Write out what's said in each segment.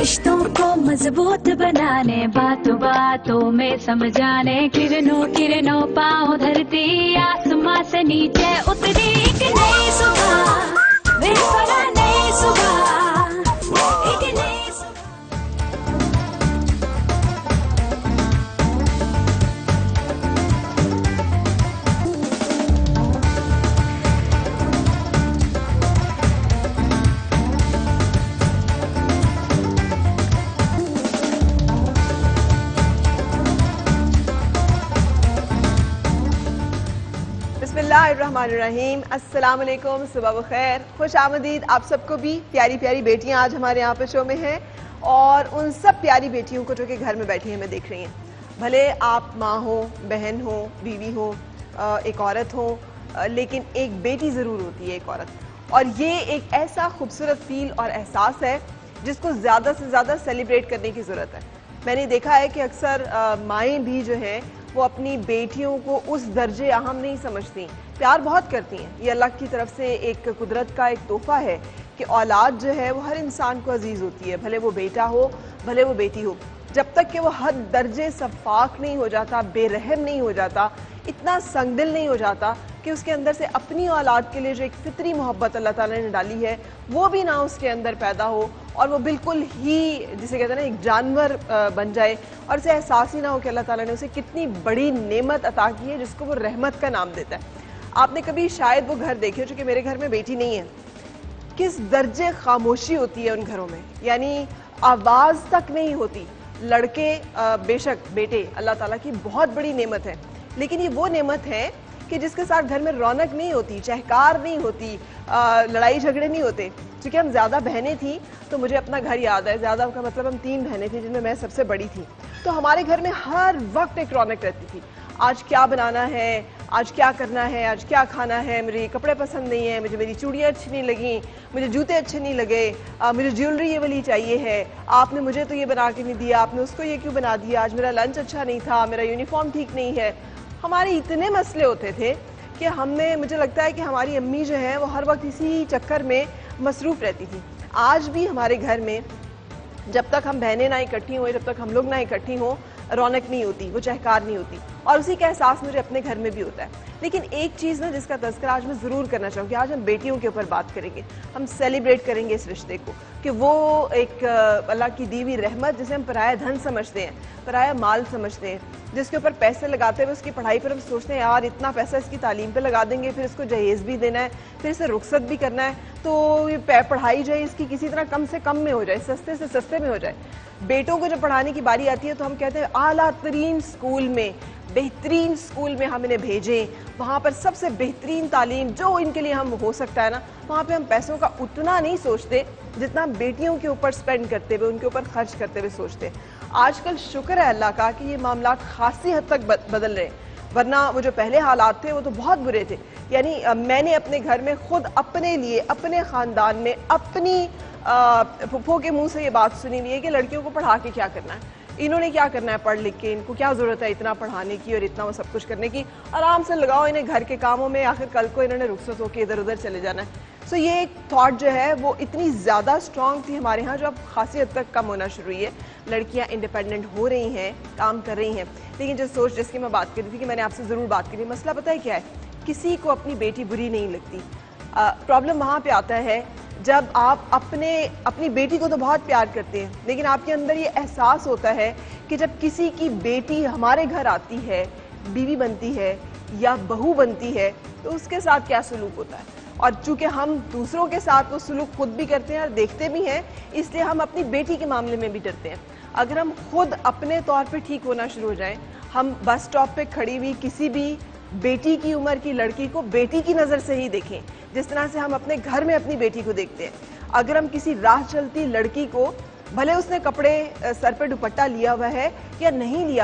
रिश्तों को मजबूत बनाने, बातों बातों में समझाने, किरणों किरणों पाँव धरती, आसमां से नीचे उतरी एक नई सुबह, वे फराह नई सुबह, एक नई सुबह। बिस्मिल्लाहिर्रहमानिर्रहीम, अस्सलाम वालेकुम, सुबह बखैर, खुश आमदीद आप सबको भी। प्यारी प्यारी बेटियां आज हमारे यहाँ पे शो में हैं और उन सब प्यारी बेटियों को जो कि घर में बैठी हैं मैं देख रही हैं। भले आप माँ हो, बहन हो, बीवी हो, एक औरत हो, लेकिन एक बेटी ज़रूर होती है, एक औरत। और ये एक ऐसा खूबसूरत फील और एहसास है जिसको ज़्यादा से ज़्यादा सेलिब्रेट करने की ज़रूरत है। मैंने देखा है कि अक्सर माएँ भी जो हैं वो अपनी बेटियों को उस दर्जे अहम नहीं समझती, प्यार बहुत करती हैं। ये अल्लाह की तरफ से एक कुदरत का एक तोहफा है कि औलाद जो है वो हर इंसान को अजीज़ होती है, भले वो बेटा हो भले वो बेटी हो। जब तक कि वो हद दर्जे सफाक नहीं हो जाता, बेरहम नहीं हो जाता, इतना संगदिल नहीं हो जाता कि उसके अंदर से अपनी औलाद के लिए जो एक फितरी मोहब्बत अल्लाह ताला ने डाली है वो भी ना उसके अंदर पैदा हो और वो बिल्कुल ही जिसे कहते हैं ना एक जानवर बन जाए और उसे एहसास ही ना हो कि अल्लाह ताला ने उसे कितनी बड़ी नेमत अता की है जिसको वो रहमत का नाम देता है। आपने कभी शायद वो घर देखे जो कि मेरे घर में बेटी नहीं है, किस दर्जे खामोशी होती है उन घरों में, यानी आवाज़ तक नहीं होती। लड़के बेशक बेटे अल्लाह ताला की बहुत बड़ी नेमत है, लेकिन ये वो नेमत है कि जिसके साथ घर में रौनक नहीं होती, चहकार नहीं होती, लड़ाई झगड़े नहीं होते। क्योंकि हम ज़्यादा बहनें थी तो मुझे अपना घर याद है, ज़्यादा का मतलब हम 3 बहनें थी जिनमें मैं सबसे बड़ी थी। तो हमारे घर में हर वक्त एक रौनक रहती थी। आज क्या बनाना है, आज क्या करना है, आज क्या खाना है, मुझे ये कपड़े पसंद नहीं है, मुझे मेरी चूड़ियाँ अच्छी नहीं लगी, मुझे जूते अच्छे नहीं लगे, मुझे ज्वेलरी ये वाली चाहिए है, आपने मुझे तो ये बना के नहीं दिया, आपने उसको ये क्यों बना दिया, आज मेरा लंच अच्छा नहीं था, मेरा यूनिफॉर्म ठीक नहीं है। हमारे इतने मसले होते थे कि हमने, मुझे लगता है कि हमारी अम्मी जो है वो हर वक्त इसी चक्कर में मसरूफ़ रहती थी। आज भी हमारे घर में जब तक हम बहनें ना इकट्ठी हों, जब तक हम लोग ना इकट्ठी हों, रौनक नहीं होती, वो चहकार नहीं होती और उसी का एहसास मुझे अपने घर में भी होता है। लेकिन एक चीज़ ना जिसका तज़किरा आज मैं ज़रूर करना चाहूँगी, आज हम बेटियों के ऊपर बात करेंगे, हम सेलिब्रेट करेंगे इस रिश्ते को कि वो एक अल्लाह की दी हुई रहमत जिसे हम पराया धन समझते हैं, पराया माल समझते हैं, जिसके ऊपर पैसे लगाते हुए उसकी पढ़ाई पर हम सोचते हैं यार इतना पैसा इसकी तालीम पे लगा देंगे, फिर इसको जहेज़ भी देना है, फिर इसे रुखसत भी करना है, तो ये पढ़ाई जो है इसकी किसी तरह कम से कम में हो जाए, सस्ते से सस्ते में हो जाए। बेटों को जब पढ़ाने की बारी आती है तो हम कहते हैं आला तरीन स्कूल में, बेहतरीन स्कूल में हम इन्हें भेजें, वहाँ पर सबसे बेहतरीन तालीम जो इनके लिए हम हो सकता है ना, वहाँ पे हम पैसों का उतना नहीं सोचते जितना हम बेटियों के ऊपर स्पेंड करते हुए, उनके ऊपर खर्च करते हुए सोचते हैं। आजकल शुक्र है अल्लाह का कि ये मामला खासी हद तक बदल रहे हैं, वरना वो जो पहले हालात थे वो तो बहुत बुरे थे। यानी मैंने अपने घर में खुद अपने लिए, अपने ख़ानदान में, अपनी फुफ्फो के मुंह से ये बात सुनी हुई है कि लड़कियों को पढ़ा के क्या करना है, इन्होंने क्या करना है पढ़ लिख के, इनको क्या ज़रूरत है इतना पढ़ाने की और इतना वो सब कुछ करने की, आराम से लगाओ इन्हें घर के कामों में, आखिर कल को इन्होंने रुखसत होकर इधर उधर चले जाना है। सो ये एक थॉट जो है वो इतनी ज़्यादा स्ट्रॉन्ग थी हमारे यहाँ जो अब खासी हद तक कम होना शुरू हुई है। लड़कियाँ इंडिपेंडेंट हो रही हैं, काम कर रही हैं, लेकिन जो सोच जिसकी मैं बात कर रही थी कि मैंने आपसे ज़रूर बात करी, मसला पता है क्या है, किसी को अपनी बेटी बुरी नहीं लगती। प्रॉब्लम वहाँ पे आता है जब आप अपनी बेटी को तो बहुत प्यार करते हैं, लेकिन आपके अंदर ये एहसास होता है कि जब किसी की बेटी हमारे घर आती है, बीवी बनती है या बहू बनती है, तो उसके साथ क्या सलूक होता है। और चूँकि हम दूसरों के साथ वो सलूक खुद भी करते हैं और देखते भी हैं, इसलिए हम अपनी बेटी के मामले में भी डरते हैं। अगर हम खुद अपने तौर पे ठीक होना शुरू हो जाएं, हम बस स्टॉप पे खड़ी हुई किसी भी बेटी की उम्र की लड़की को बेटी की नज़र से ही देखें, जिस तरह से हम अपने घर में अपनी बेटी को देखते हैं। अगर हम किसी राह चलती लड़की को, भले उसने कपड़े सर पे दुपट्टा लिया हुआ है या नहीं लिया हुआ,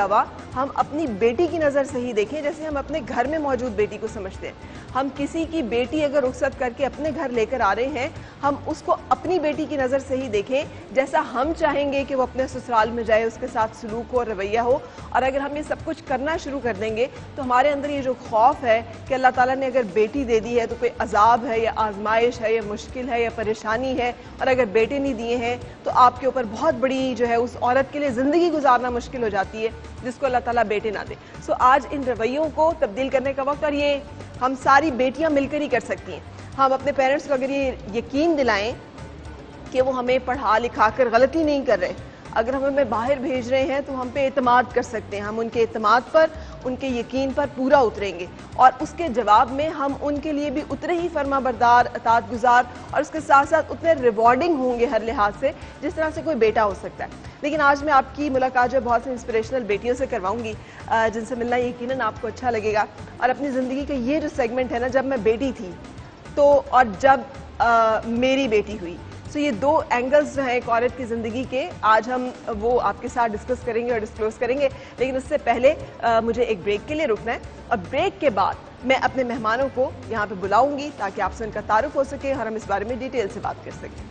ہم اپنی بیٹی کی نظر سے ہی دیکھیں جیسے ہم اپنے گھر میں موجود بیٹی کو سمجھتے ہیں. ہم کسی کی بیٹی اگر رخصت کر کے اپنے گھر لے کر آ رہے ہیں, ہم اس کو اپنی بیٹی کی نظر سے ہی دیکھیں جیسا ہم چاہیں گے کہ وہ اپنے سسرال میں جائے, اس کے ساتھ سلوک ہو, رویہ ہو. اور اگر ہم یہ سب کچھ کرنا شروع کر دیں گے تو ہمارے اندر یہ جو خوف ہے کہ اللہ تعالیٰ نے اگر بیٹی دے دی ہے تو کوئی عذاب ہے یا آزمائش ہے یا مشکل ہے یا پریشانی ہے, اور اگر بیٹے نہیں دیے ہیں تو آپ کے اوپر بہت بڑی جو ہے اس عورت کے لیے زندگی گزارنا مشکل ہو جاتی ہے جس کو اللہ تعالیٰ بیٹے نہ دے. سو آج ان رویوں کو تبدیل کرنے کا وقت, اور یہ ہم ساری بیٹیاں مل کر ہی کر سکتی ہیں. ہم اپنے پیرنٹس کو اگر یہ یقین دلائیں کہ وہ ہمیں پڑھا لکھا کر غلطی نہیں کر رہے, اگر ہم ہمیں باہر بھیج رہے ہیں تو ہم پہ اعتماد کر سکتے ہیں, ہم ان کے اعتماد پر, ان کے یقین پر پورا اتریں گے, اور اس کے جواب میں ہم ان کے لیے بھی اتنے ہی فرما بردار, اطاعت گزار, اور اس کے ساتھ ساتھ اتنے ریوارڈنگ ہوں گے ہر لحاظ سے جس طرح سے کوئی بیٹا ہو سکتا ہے. لیکن آج میں آپ کی ملاقات جو بہت سی انسپریشنل بیٹیوں سے کرواؤں گی جن سے ملنا یقیناً آپ کو اچھا لگے گا. اور اپنی زندگی کا یہ جو سیگمنٹ ہے نا, جب میں بیٹی تھی تو اور جب میری بیٹی ہوئی, سو یہ دو اینگلز جو ہیں ایک عورت کی زندگی کے, آج ہم وہ آپ کے ساتھ ڈسکس کریں گے اور ڈسکلوز کریں گے. لیکن اس سے پہلے مجھے ایک بریک کے لیے رکنا ہے, اور بریک کے بعد میں اپنے مہمانوں کو یہاں پہ بلاؤں گی تاکہ آپ سے ان کا تعارف ہو سکے اور ہم اس بارے میں ڈیٹیل سے بات کر سکیں.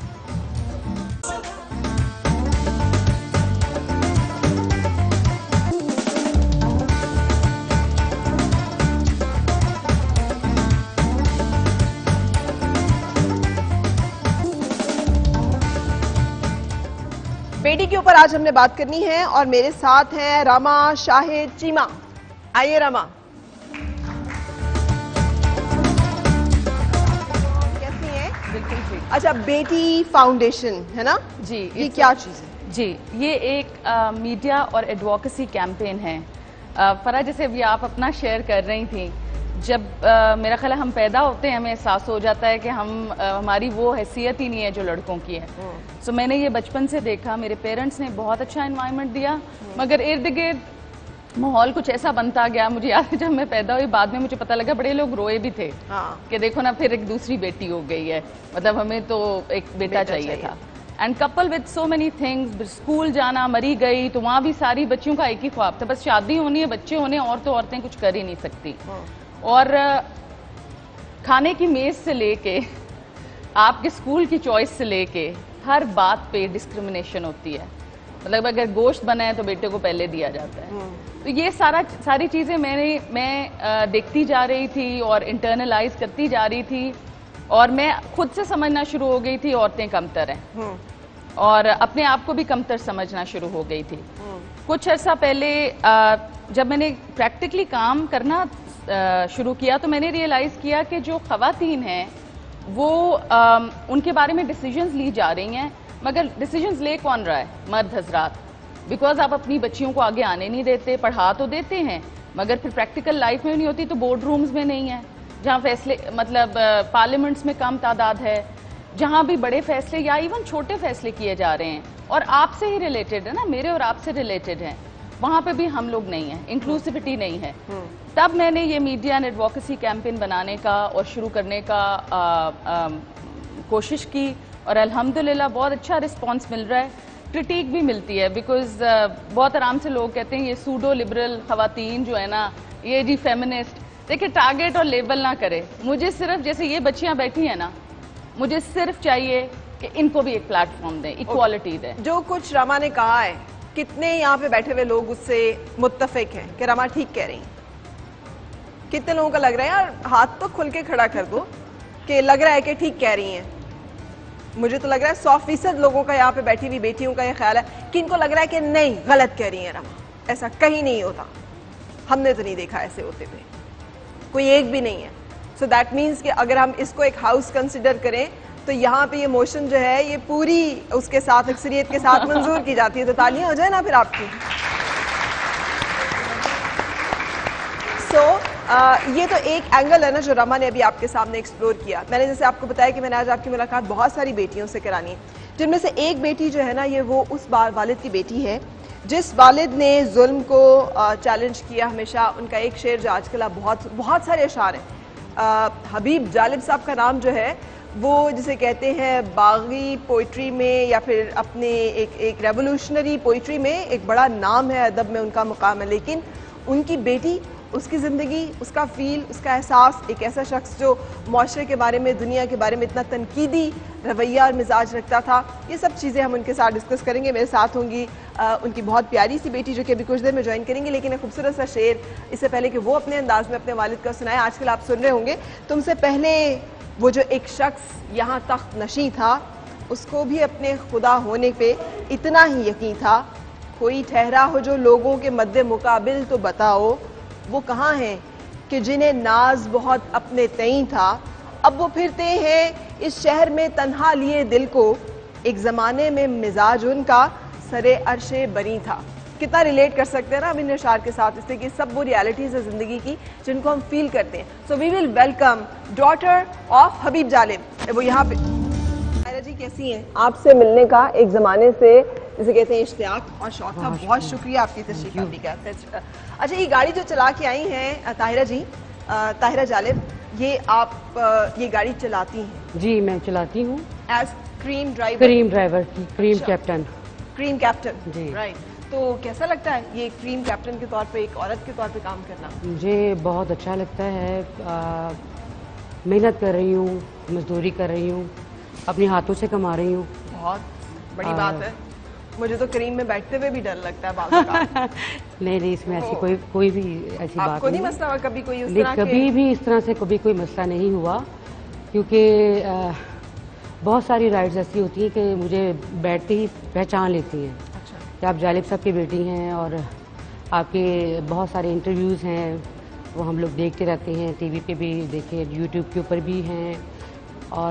بیٹی کے اوپر آج ہم نے بات کرنی ہے, اور میرے ساتھ ہیں راما شاہد چیمہ. آئیے راما. کیسی ہیں؟ بالکل ٹھیک. اچھا, بیٹی فاؤنڈیشن ہے نا جی, یہ کیا چیز ہے؟ جی, یہ ایک میڈیا اور ایڈووکیسی کیمپین ہے. فرح, جیسے ابھی آپ اپنا شیئر کر رہی تھیں, جب میرا خیال ہے ہم پیدا ہوتے ہیں ہمیں احساس ہو جاتا ہے کہ ہماری وہ حیثیت ہی نہیں ہے جو لڑکوں کی ہے. سو میں نے یہ بچپن سے دیکھا, میرے پیرنٹس نے بہت اچھا انوائرمنٹ دیا, مگر ارد گرد ماحول کچھ ایسا بنتا گیا. مجھے یاد ہے جب میں پیدا ہوئی بعد میں مجھے پتا لگا بڑے لوگ روئے بھی تھے کہ دیکھو نا پھر ایک دوسری بیٹی ہو گئی ہے, مطلب ہمیں تو ایک بیٹا چاہیے تھا. And couple with so many things, school جانا, مری گئی تو وہاں بھی ساری بچیوں کا ایک ہی خواب تھا, بس شادی ہونی ہے, بچے ہونے, اور تو عورتیں کچھ کر ہی نہیں سکتی. اور کھانے کی میز سے لے کے آپ کے اسکول کی چوائس سے لے کے ہر بات پہ ڈسکرمنیشن ہوتی ہے. مطلب اگر گوشت بنا ہے تو بیٹے کو پہلے دیا جاتا ہے. تو یہ ساری چیزیں میں دیکھتی جا رہی تھی اور انٹرنلائز کرتی جا رہی تھی, اور میں خود سے سمجھنا شروع ہو گئی تھی عورتیں کمتر ہیں, اور اپنے آپ کو بھی کمتر سمجھنا شروع ہو گئی تھی. کچھ عرصہ پہلے جب میں نے پریکٹیکلی کام کرنا شروع کیا تو میں نے ریئلائز کیا کہ جو خواتین ہیں وہ ان کے بارے میں ڈیسیجنز لی جا رہی ہیں, مگر ڈیسیجنز لے کون رہا ہے؟ مرد حضرات. بیکاز آپ اپنی بچیوں کو آگے آنے نہیں دیتے, پڑھا تو دیتے ہیں مگر پھر پریکٹیکل لائف میں نہیں ہوتی, تو بورڈ رومز میں نہیں ہیں, جہاں فیصلے مطلب پارلیمنٹس میں کم تعداد ہے, جہاں بھی بڑے فیصلے یا ایون چھوٹے فیصلے کیے جا رہے ہیں اور آپ سے ہی ریلیٹڈ ہے نا, میرے اور آپ سے ریلیٹڈ ہیں, وہاں پہ بھی ہم لوگ نہیں ہیں, انکلوسیوٹی نہیں ہے. تب میں نے یہ میڈیا اینڈ ایڈووکیسی کیمپین بنانے کا اور شروع کرنے کا کوشش کی, اور الحمدللہ بہت اچھا رسپانس مل رہا ہے. کرٹیک بھی ملتی ہے بیکاز بہت آرام سے لوگ کہتے ہیں یہ سوڈو لبرل خواتین جو ہے نا, یہ جی فیمنسٹ. دیکھیں, ٹارگیٹ اور لیبل نہ کرے, مجھے صرف جیسے یہ بچیاں بیٹھی ہیں نا, مجھے صرف چاہیے کہ ان کو بھی ایک پلیٹ فارم دیں, ایکوالٹی دیں. جو کچھ راما نے کہا ہے, کتنے یہاں پہ بیٹھے ہوئے لوگ اس سے متفق ہیں کہ راما ٹھیک کہہ رہی ہیں؟ کتنے لوگوں کا لگ رہا ہے, اور ہاتھ تو کھل کے کھڑا کر دو کہ لگ رہا ہے کہ ٹھیک کہہ رہی ہیں؟ مجھے تو لگ رہا ہے 100% لوگوں کا یہاں پہ بیٹھی ہوئی بیٹیوں کا یہ خیال ہے کہ ان کو لگ رہا ہے کہ نہیں, غلط کہہ رہی ہیں راما, ایسا کہیں نہیں ہوتا, ہم نے تو نہیں دیکھا ایسے ہوتے ہوئے, کوئی ایک بھی نہیں ہے. سو دیٹ مینس کہ اگر ہم اس کو ایک ہاؤس کنسیڈر کریں تو یہاں پہ یہ موشن جو ہے یہ پوری اس کے ساتھ اکثریت کے ساتھ منظور کی جاتی ہے. تو تالیاں ہو جائے نا پھر آپ کی. یہ تو ایک اینگل ہے نا جو راما نے ابھی آپ کے سامنے ایکسپلور کیا. میں نے جیسے آپ کو بتایا کہ میں نے آج آپ کی ملاقات بہت ساری بیٹیوں سے کرانی ہے, جن میں سے ایک بیٹی جو ہے نا یہ وہ اس والد کی بیٹی ہے جس والد نے ظلم کو چیلنج کیا ہمیشہ. ان کا ایک شعر جو آج کل بہت سارے اشعار ہیں, حبیب جالب صاحب کا نام جو ہے وہ جسے کہتے ہیں باغی پوئٹری میں یا پھر اپنے ایک ریولوشنری پوئٹری میں ایک بڑا نام ہے، ادب میں ان کا مقام ہے، لیکن ان کی بیٹی، اس کی زندگی، اس کا فیل، اس کا احساس، ایک ایسا شخص جو معاشرے کے بارے میں، دنیا کے بارے میں اتنا تنقیدی رویہ اور مزاج رکھتا تھا، یہ سب چیزیں ہم ان کے ساتھ ڈسکس کریں گے۔ میرے ساتھ ہوں گی ان کی بہت پیاری سی بیٹی جو کہ ابھی کچھ دیر میں جوائن کریں گے، لیکن ایک خوبصورت سا شعر اس سے پہلے کہ وہ اپنے انداز میں اپنے والد کا سنائے۔ آج کل آپ سن رہے ہوں گے تم سے پہلے وہ جو ایک شخص یہاں تخت نشیں تھا، اس کو بھی اپنے خدا ہونے پہ اتنا ہی یقین تھا، کوئی ٹھہرا ہو جو لوگوں کے مد مقابل تو بتاؤ، وہ کہاں ہیں کہ جنہیں ناز بہت اپنے تئیں تھا، اب وہ پھرتے ہیں اس شہر میں تنہا لیے دل کو، ایک زمانے میں مزاج ان کا سرے عرش بری تھا۔ کتنا ریلیٹ کر سکتے ہیں نا اب ان اشعار کے ساتھ، اس لیے کہ سب وہ ریالٹیز ہے زندگی کی جن کو ہم فیل کرتے ہیں۔ So we will welcome daughter of Habib Jalib, وہ یہاں پہ۔ نائرہ جی کیسی ہیں؟ آپ سے ملنے کا ایک زمانے سے جسے کہتے ہیں اشتیاق اور شوق تھا، بہت شکریہ آپ کی تشریف آوری کا۔ اچھا، یہ گاڑی جو چلا کے آئی ہیں طاہرہ جی، طاہرہ جالب، یہ آپ یہ گاڑی چلاتی ہیں؟ جی میں چلاتی ہوں as Careem driver? Careem driver, Careem captain. Careem captain, جی رائٹ۔ تو کیسا لگتا ہے یہ کریم کیپٹن کے طور پہ، ایک عورت کے طور پہ کام کرنا؟ مجھے بہت اچھا لگتا ہے، محنت کر رہی ہوں، مزدوری کر رہی ہوں، اپنے ہاتھوں سے کما رہی ہوں۔ بہت بڑی بات ہے، مجھے تو کریم میں بیٹھتے ہوئے بھی ڈر لگتا ہے بعض اوقات۔ نہیں اس میں ایسی کوئی بھی ایسی بات آپ کو نہیں مسئلہ ہوا کبھی کوئی اس طرح؟ کبھی بھی اس طرح سے کبھی کوئی مسئلہ نہیں ہوا، کیونکہ بہت ساری رائڈز ایسی ہوتی ہیں کہ مجھے بیٹھتے ہی پہچان لیتی ہیں کہ آپ جالب صاحب کی بیٹی ہیں، اور آپ کے بہت سارے انٹرویوز ہیں وہ ہم لوگ دیکھتے رہتے ہیں، ٹی وی پہ بھی دیکھے، یوٹیوب کے اوپر بھی ہیں، اور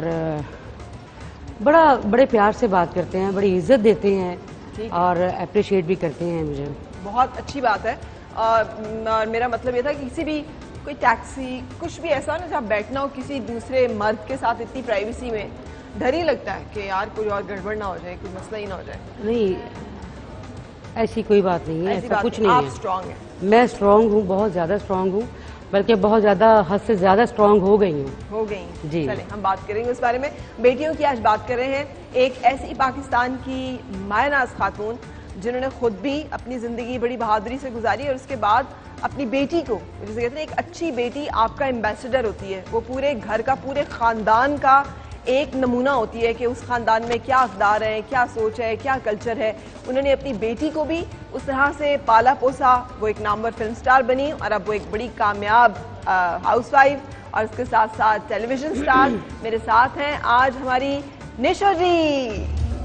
بڑے پیار سے بات کرتے ہیں، بڑی عزت دیتے ہیں اور اپریشیٹ بھی کرتے ہیں مجھے۔ بہت اچھی بات ہے، اور میرا مطلب یہ تھا کہ کسی بھی کوئی ٹیکسی کچھ بھی ایسا نا جہاں بیٹھنا ہو کسی دوسرے مرد کے ساتھ اتنی پرائیویسی میں، ڈر ہی لگتا ہے کہ یار کوئی اور گڑبڑ نہ ہو جائے، کوئی مسئلہ ہی نہ ہو جائے۔ نہیں ایسی کوئی بات نہیں ہے، ایسا کچھ نہیں ہے۔ آپ اسٹرانگ ہیں؟ میں اسٹرانگ ہوں، بہت زیادہ اسٹرانگ ہوں، بلکہ بہت زیادہ حد سے زیادہ اسٹرانگ ہو گئی ہوں۔ جی چلیں ہم بات کریں گے اس بارے میں۔ بیٹیوں کی آج بات کر رہے ہیں، ایک ایسی پاکستان کی مایہ ناز خاتون جنہوں نے خود بھی اپنی زندگی بڑی بہادری سے گزاری، اور اس کے بعد اپنی بیٹی کو، جسے کہتے ہیں ایک اچھی بیٹی آپ کا ایمبیسڈر ہوتی ہے، وہ پورے گھر کا، پورے خاندان کا ایک نمونہ ہوتی ہے کہ اس خاندان میں کیا اقدار ہے، کیا سوچ ہے، کیا کلچر ہے۔ انہوں نے اپنی بیٹی کو بھی اس طرح سے پالا پوسا، وہ ایک نامور فلم سٹار بنی، اور اب وہ ایک بڑی کامیاب ہاؤس وائف، اور اس کے ساتھ ساتھ ٹیلی ویژن سٹار۔ میرے ساتھ ہیں آج ہماری نیشو جی۔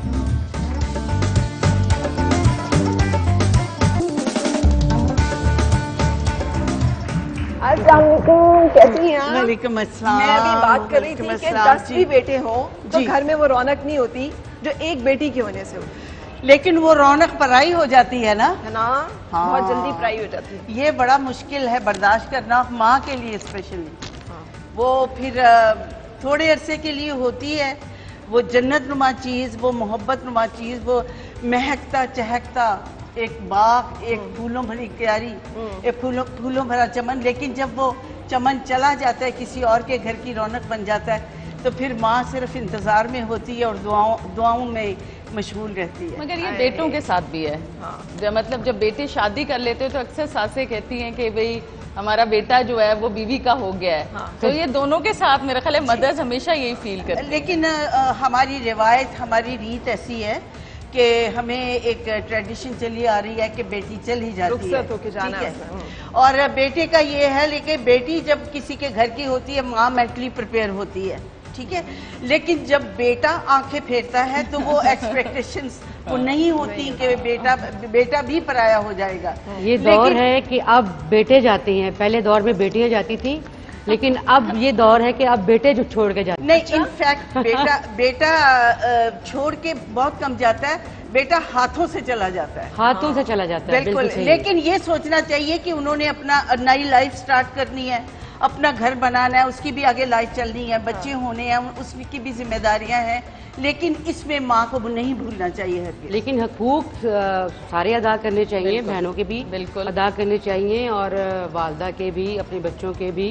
السلام علیکم، کیسی ہیں آپ؟ وعلیکم السلام۔ میں ابھی بات کر رہی تھی کہ 10 بھی بیٹے ہوں تو گھر میں وہ رونق نہیں ہوتی جو ایک بیٹی کی ہونے سے ہوتی، لیکن وہ رونق پرائی ہو جاتی ہے نا، بہت جلدی پرائی ہو جاتی ہے۔ یہ بڑا مشکل ہے برداشت کرنا، ماں کے لیے اسپیشلی۔ وہ پھر تھوڑے عرصے کے لیے ہوتی ہے، وہ جنت نما چیز، وہ محبت نما چیز، وہ مہکتا چہکتا ایک باغ، ایک پھولوں بھری کیاری، ایک پھولوں بھرا چمن، لیکن جب وہ چمن چلا جاتا ہے، کسی اور کے گھر کی رونق بن جاتا ہے، تو پھر ماں صرف انتظار میں ہوتی ہے اور دعاؤں میں مشغول رہتی ہے۔ مگر یہ بیٹوں کے ساتھ بھی ہے، مطلب جب بیٹے شادی کر لیتے تو اکثر ساسیں کہتی ہیں کہ بھئی ہمارا بیٹا جو ہے وہ بیوی کا ہو گیا ہے، تو یہ دونوں کے ساتھ میرا خیال ہے مدرز ہمیشہ یہی فیل کرتے ہیں۔ لیکن ہماری روایت، ہماری ریت ایسی ہے کہ ہمیں ایک ٹریڈیشن چلی آ رہی ہے کہ بیٹی چل ہی جاتی ہے، رخصت ہو کے جانا ہے، اور بیٹے کا یہ ہے، لیکن بیٹی جب کسی کے گھر کی ہوتی ہے ماں مینٹلی پریپیئر ہوتی ہے، ٹھیک ہے، لیکن جب بیٹا آنکھیں پھیرتا ہے تو وہ ایکسپیکٹیشنز وہ نہیں ہوتی کہ بیٹا بھی پرایا ہو جائے گا۔ یہ دور ہے کہ اب بیٹے جاتے ہیں، پہلے دور میں بیٹیاں جاتی تھی، لیکن اب یہ دور ہے کہ اب بیٹے جو چھوڑ کے جاتے ہیں۔ نہیں، انفیکٹ بیٹا چھوڑ کے بہت کم جاتا ہے، بیٹا ہاتھوں سے چلا جاتا ہے، ہاتھوں سے چلا جاتا ہے، بالکل۔ لیکن یہ سوچنا چاہیے کہ انہوں نے اپنا نئی لائف سٹارٹ کرنی ہے، اپنا گھر بنانا ہے، اس کی بھی آگے لائف چلنی ہے، بچے ہونے ہیں، اس کی بھی ذمہ داریاں ہیں، لیکن اس میں ماں کو نہیں بھولنا چاہیے ہرگز۔ لیکن حقوق سارے ادا کرنے چاہیے، بہنوں کے بھی ادا کرنے چاہیے، اور والدہ کے بھی، اپنے بچوں کے بھی،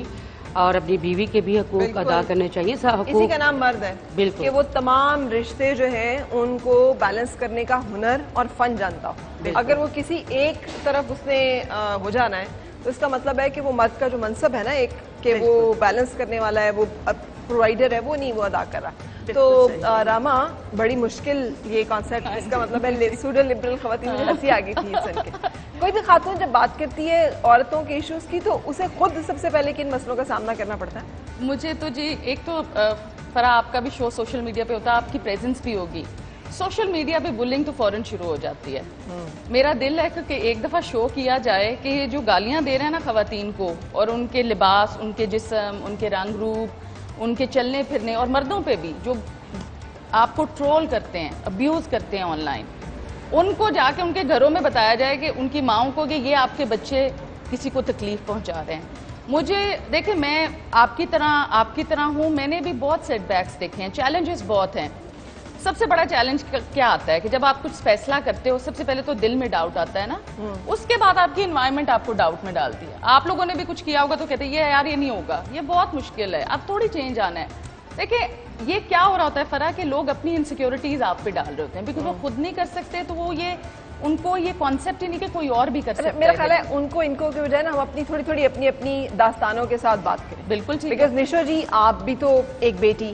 اور اپنی بیوی کے بھی حقوق ادا کرنے چاہیے. اسی کا نام مرد ہے بالکل کہ وہ تمام رشتے جو ہیں ان کو بیلنس کرنے کا ہنر اور فن جانتا ہو. اگر وہ کسی ایک طرف اس نے ہو جانا ہے تو اس کا مطلب ہے کہ وہ مرد کا جو منصب ہے نا ایک کہ وہ بیلنس کرنے والا ہے, وہ پرووائڈر ہے, وہ نہیں وہ ادا کر رہا. تو راما بڑی مشکل یہ کانسیپٹ, اس کا مطلب ہے سوڈو لبرل خواتین, مجھے ہنسی آ گئی تھی سن کے. کوئی بھی خاتون جب بات کرتی ہے عورتوں کے ایشوز کی تو اسے خود سب سے پہلے کن مسئلوں کا سامنا کرنا پڑتا ہے؟ مجھے تو جی ایک تو فرح آپ کا بھی شو سوشل میڈیا پہ ہوتا ہے, آپ کی پریزنس بھی ہوگی. سوشل میڈیا پہ بلنگ تو فوراً شروع ہو جاتی ہے. میرا دل ہے کہ ایک دفعہ شو کیا جائے کہ یہ جو گالیاں دے رہے ہیں نا خواتین کو, اور ان کے لباس, ان کے جسم, ان کے رنگ روپ, ان کے چلنے پھرنے, اور مردوں پہ بھی جو آپ کو ٹرول کرتے ہیں, ابیوز کرتے ہیں آن لائن, ان کو جا کے ان کے گھروں میں بتایا جائے کہ ان کی ماؤں کو کہ یہ آپ کے بچے کسی کو تکلیف پہنچا رہے ہیں. مجھے دیکھیں, میں آپ کی طرح ہوں, میں نے بھی بہت سیٹ بیکس دیکھے ہیں, چیلنجز بہت ہیں. سب سے بڑا چیلنج کیا آتا ہے کہ جب آپ کچھ فیصلہ کرتے ہو سب سے پہلے تو دل میں ڈاؤٹ آتا ہے نا, اس کے بعد آپ کی انوائرمنٹ آپ کو ڈاؤٹ میں ڈالتی ہے. آپ لوگوں نے بھی کچھ کیا ہوگا تو کہتے ہیں یار یہ نہیں ہوگا, یہ بہت مشکل ہے, اب تھوڑی چینج آنا ہے. دیکھیں یہ کیا ہو رہا ہوتا ہے فرح کہ لوگ اپنی انسیکیورٹیز آپ پہ ڈال رہے ہوتے ہیں, بیکاز وہ خود نہیں کر سکتے تو وہ ان کو یہ کانسیپٹ ہی نہیں کہ کوئی اور بھی کر سکتا ہے. میرا خیال ہے ان کو کے بجائے نا ہم اپنی تھوڑی اپنی داستانوں کے ساتھ بات کریں. بالکل ٹھیک. بیکاز نشو جی آپ بھی تو ایک بیٹی,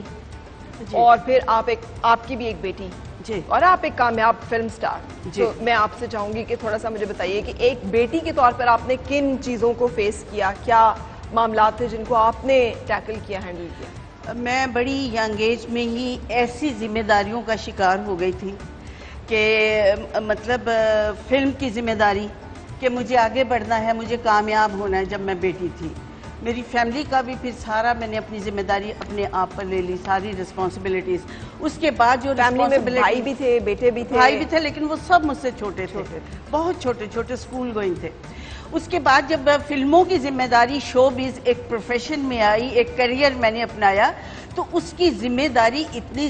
اور پھر آپ کی بھی ایک بیٹی, اور آپ ایک کامیاب فلم سٹار. تو میں آپ سے چاہوں گی کہ تھوڑا سا مجھے بتائیے کہ ایک بیٹی کے طور پر آپ نے کن چیزوں کو فیس کیا, کیا معاملات تھے جن کو آپ نے ٹیکل کیا, ہینڈل کیا؟ میں بڑی ینگ ایج میں ہی ایسی ذمہ داریوں کا شکار ہو گئی تھی کہ مطلب فلم کی ذمہ داری کہ مجھے آگے بڑھنا ہے, مجھے کامیاب ہونا ہے. جب میں بیٹی تھی, میری فیملی کا بھی پھر سارا میں نے اپنی ذمہ داری اپنے آپ پر لے لی, ساری رسپانسبلٹیز. اس کے بعد جو فیملی میں بھائی بھی تھے, بیٹے بھی تھے, لیکن وہ سب مجھ سے چھوٹے تھے, بہت چھوٹے اسکول گوئنگ تھے. اس کے بعد جب فلموں کی ذمہ داری, شو بیز ایک پروفیشن میں آئی, ایک کریئر میں نے اپنایا, تو اس کی ذمہ داری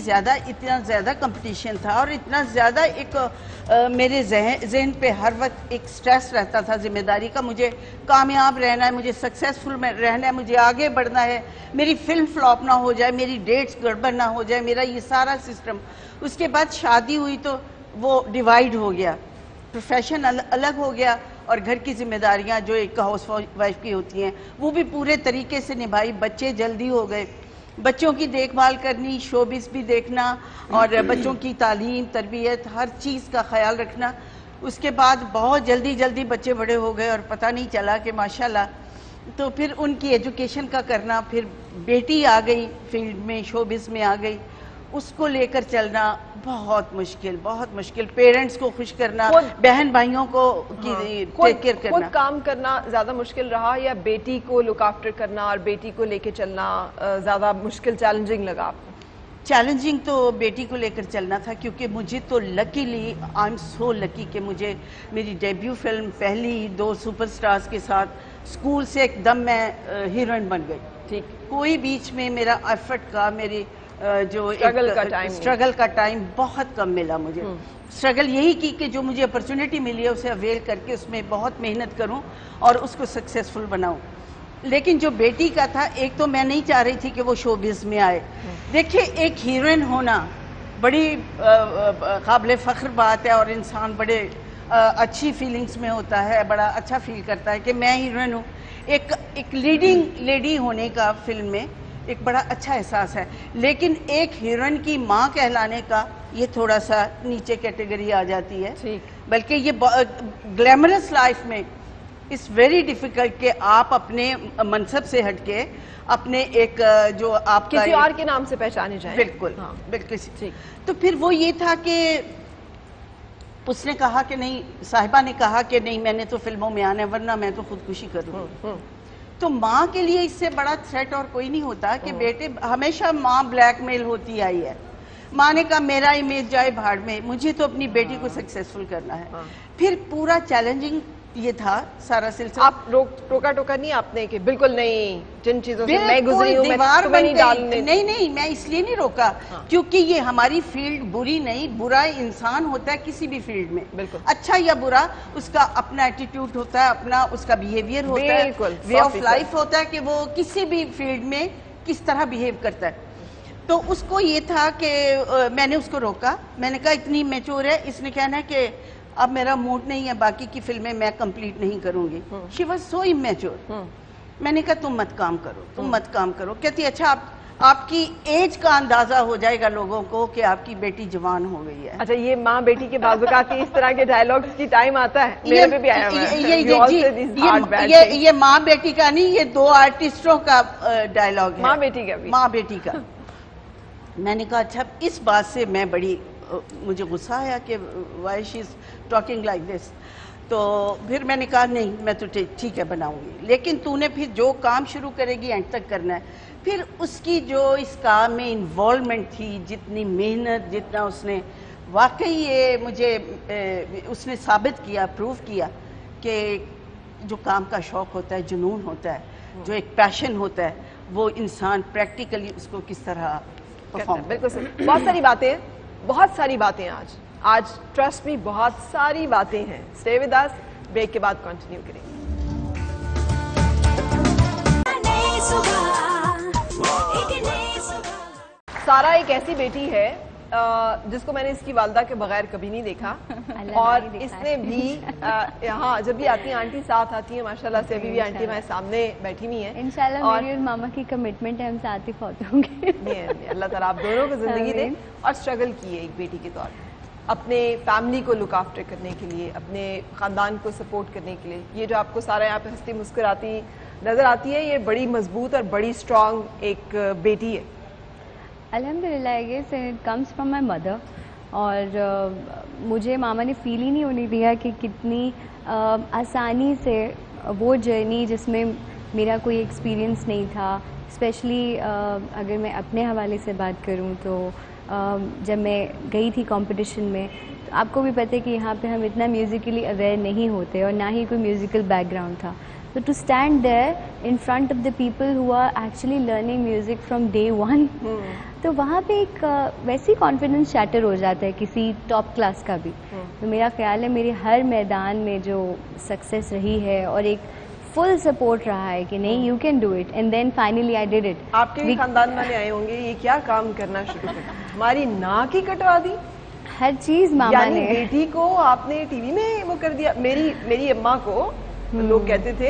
اتنا زیادہ کمپٹیشن تھا, اور اتنا زیادہ ایک میرے ذہن پہ ہر وقت ایک سٹریس رہتا تھا ذمہ داری کا. مجھے کامیاب رہنا ہے, مجھے سکسیسفل رہنا ہے, مجھے آگے بڑھنا ہے, میری فلم فلاپ نہ ہو جائے, میری ڈیٹس گڑبڑ نہ ہو جائے, میرا یہ سارا سسٹم. اس کے بعد شادی ہوئی تو وہ ڈیوائیڈ ہو گیا, پروفیشن الگ ہو گیا, اور گھر کی ذمہ داریاں جو ایک ہاؤس وائف کی ہوتی ہیں وہ بھی پورے طریقے سے نبھائی. بچے جلدی ہو گئے, بچوں کی دیکھ بھال کرنی, شوبز بھی دیکھنا, اور بچوں کی تعلیم, تربیت, ہر چیز کا خیال رکھنا. اس کے بعد بہت جلدی بچے بڑے ہو گئے اور پتہ نہیں چلا کہ ماشاءاللہ. تو پھر ان کی ایجوکیشن کا کرنا, پھر بیٹی آ گئی فیلڈ میں, شوبز میں آ گئی, اس کو لے کر چلنا بہت مشکل. پیرنٹس کو خوش کرنا, بہن بھائیوں کو ٹیک کیئر کرنا. خود کام کرنا زیادہ مشکل رہا یا بیٹی کو لک آفٹر کرنا اور بیٹی کو لے کے چلنا زیادہ مشکل, چیلنجنگ لگا آپ کو؟ چیلنجنگ تو بیٹی کو لے کر چلنا تھا, کیونکہ مجھے تو لکیلی, آئی ایم سو لکی کہ مجھے میری ڈیبیو فلم پہلی 2 سپر سٹارز کے ساتھ اسکول سے ایک دم میں ہیروئن بن گئی. ٹھیک, کوئی بیچ میں میرا ایفرٹ کا, میری جو اسٹرگل کا ٹائم بہت کم ملا. مجھے اسٹرگل یہی کی کہ جو مجھے اپرچونٹی ملی ہے اسے اویل کر کے اس میں بہت محنت کروں اور اس کو سکسیسفل بناؤں. لیکن جو بیٹی کا تھا, ایک تو میں نہیں چاہ رہی تھی کہ وہ شوبز میں آئے. دیکھیں ایک ہیروئن ہونا بڑی قابل فخر بات ہے, اور انسان بڑے اچھی فیلنگز میں ہوتا ہے, بڑا اچھا فیل کرتا ہے کہ میں ہیروئن ہوں. ایک لیڈنگ لیڈی ہونے کا فلم میں ایک بڑا اچھا احساس ہے, لیکن ایک ہیروئن کی ماں کہلانے کا یہ تھوڑا سا نیچے کیٹیگری آ جاتی ہے. بلکہ یہ گلیمرس لائف میں اٹس ویری ڈیفیکلٹ کہ آپ اپنے منصب سے ہٹ کے اپنے ایک جو آپ کسی اور کے نام سے پہچانے جائیں. بالکل. تو پھر وہ یہ تھا کہ اس نے کہا کہ نہیں, صاحبہ نے کہا کہ نہیں میں نے تو فلموں میں آنا ہے, ورنہ میں تو خودکشی کروں. تو ماں کے لیے اس سے بڑا تھریٹ اور کوئی نہیں ہوتا کہ بیٹے, ہمیشہ ماں بلیک میل ہوتی آئی ہے, ماں نے کہا میرا امیج جائے بھاڑ میں, مجھے تو اپنی بیٹی کو سکسیسفل کرنا ہے. پھر پورا چیلنجنگ یہ تھا سارا سلسلہ. آپ ٹوکا نہیں آپ نے کہ بالکل نہیں, جن چیزوں سے میں گزری ہوں میں نہیں ڈالنے. نہیں, میں اس لیے نہیں روکا کیونکہ یہ ہماری فیلڈ بری نہیں, برا انسان ہوتا ہے کسی بھی فیلڈ میں, بالکل اچھا یا برا اس کا اپنا ایٹیٹیوڈ ہوتا ہے, اپنا اس کا بیہیویئر ہوتا ہے, وے آف لائف ہوتا ہے کہ وہ کسی بھی فیلڈ میں کس طرح بیہیو کرتا ہے. تو اس کو یہ تھا کہ میں نے اس کو روکا, میں نے کہا اتنی میچور ہے, اس نے کہنا ہے کہ اب میرا موڈ نہیں ہے, باقی کی فلمیں میں کمپلیٹ نہیں کروں گی. She was so immature. میں نے کہا تم مت کام کرو. کہتی اچھا آپ کی ایج کا اندازہ ہو جائے گا لوگوں کو کہ آپ کی بیٹی جوان ہو گئی ہے. اچھا, یہ ماں بیٹی کے بعض اوقات اس طرح کے ڈائلوگز کی ٹائم آتا ہے, میرے پہ بھی آیا ہوا ہے. یہ ماں بیٹی کا نہیں, یہ دو آرٹسٹوں کا ڈائلوگ ہے, ماں بیٹی کا بھی. ماں بیٹی کا. میں نے کہا اچھا, اس بات سے میں بڑی مجھے غصہ آیا کہ why she is talking like this. تو پھر میں نے کہا نہیں, میں تو ٹھیک ہے بناؤں گی, لیکن تو نے پھر جو کام شروع کرے گی اینڈ تک کرنا ہے. پھر اس کی جو اس کام میں انوالومنٹ تھی, جتنی محنت, جتنا اس نے واقعی یہ مجھے اس نے ثابت کیا, پروو کیا کہ جو کام کا شوق ہوتا ہے, جنون ہوتا ہے, جو ایک پیشن ہوتا ہے, وہ انسان پریکٹیکلی اس کو کس طرح پرفارم. بالکل صحیح. بہت ساری باتیں آج ٹرسٹ می, بہت ساری باتیں ہیں. اسٹے ود اس, بریک کے بعد کنٹینیو کریں گے. سارا ایک ایسی بیٹی ہے جس کو میں نے اس کی والدہ کے بغیر کبھی نہیں دیکھا, اور اس نے بھی یہاں جب بھی آتی ہیں آنٹی ساتھ آتی ہیں, ماشاءاللہ سے ابھی بھی آنٹی ہمارے سامنے بیٹھی ہوئی ہیں. انشاءاللہ میری اور ماما کی کمٹمنٹ ہے, ہم ساتھ ہی فوت ہوں گے. اللہ تعالیٰ آپ دونوں کو زندگی دے. اور اسٹرگل کی ہے ایک بیٹی کے طور پر اپنے فیملی کو لک آفٹر کرنے کے لیے, اپنے خاندان کو سپورٹ کرنے کے لیے. یہ جو آپ کو سارا یہاں پہ ہنستی مسکراتی نظر آتی ہے, یہ بڑی مضبوط اور بڑی اسٹرانگ ایک بیٹی ہے. الحمدللہ, I guess it comes from my mother. اور مجھے ماما نے فیل ہی نہیں ہونے دیا کہ کتنی آسانی سے وہ جرنی جس میں میرا کوئی ایکسپیرینس نہیں تھا, اسپیشلی اگر میں اپنے حوالے سے بات کروں تو جب میں گئی تھی کمپٹیشن میں, تو آپ کو بھی پتہ ہے کہ یہاں پہ ہم اتنا میوزیکلی اویئر نہیں ہوتے اور نہ ہی کوئی میوزیکل بیک گراؤنڈ تھا. So to stand there in front of the people who are actually learning music from day one, تو وہاں پہ ایک ویسی کانفیڈنس شیٹر ہو جاتا ہے کسی ٹاپ کلاس کا بھی. تو میرا خیال ہے میرے ہر میدان میں جو سکسیس رہی ہے اور ایک فل سپورٹ رہا ہے کہ نہیں, you can do it, and then finally I did it. آپ کے بھی خاندان والے آئے ہوں گے, یہ کیا کام کرنا شروع کیا, ہماری ناک ہی کٹوا دی, ہر چیز ماما نے. بیٹی کو آپ نے ٹی وی میں وہ کر دیا. میری اماں کو لوگ کہتے تھے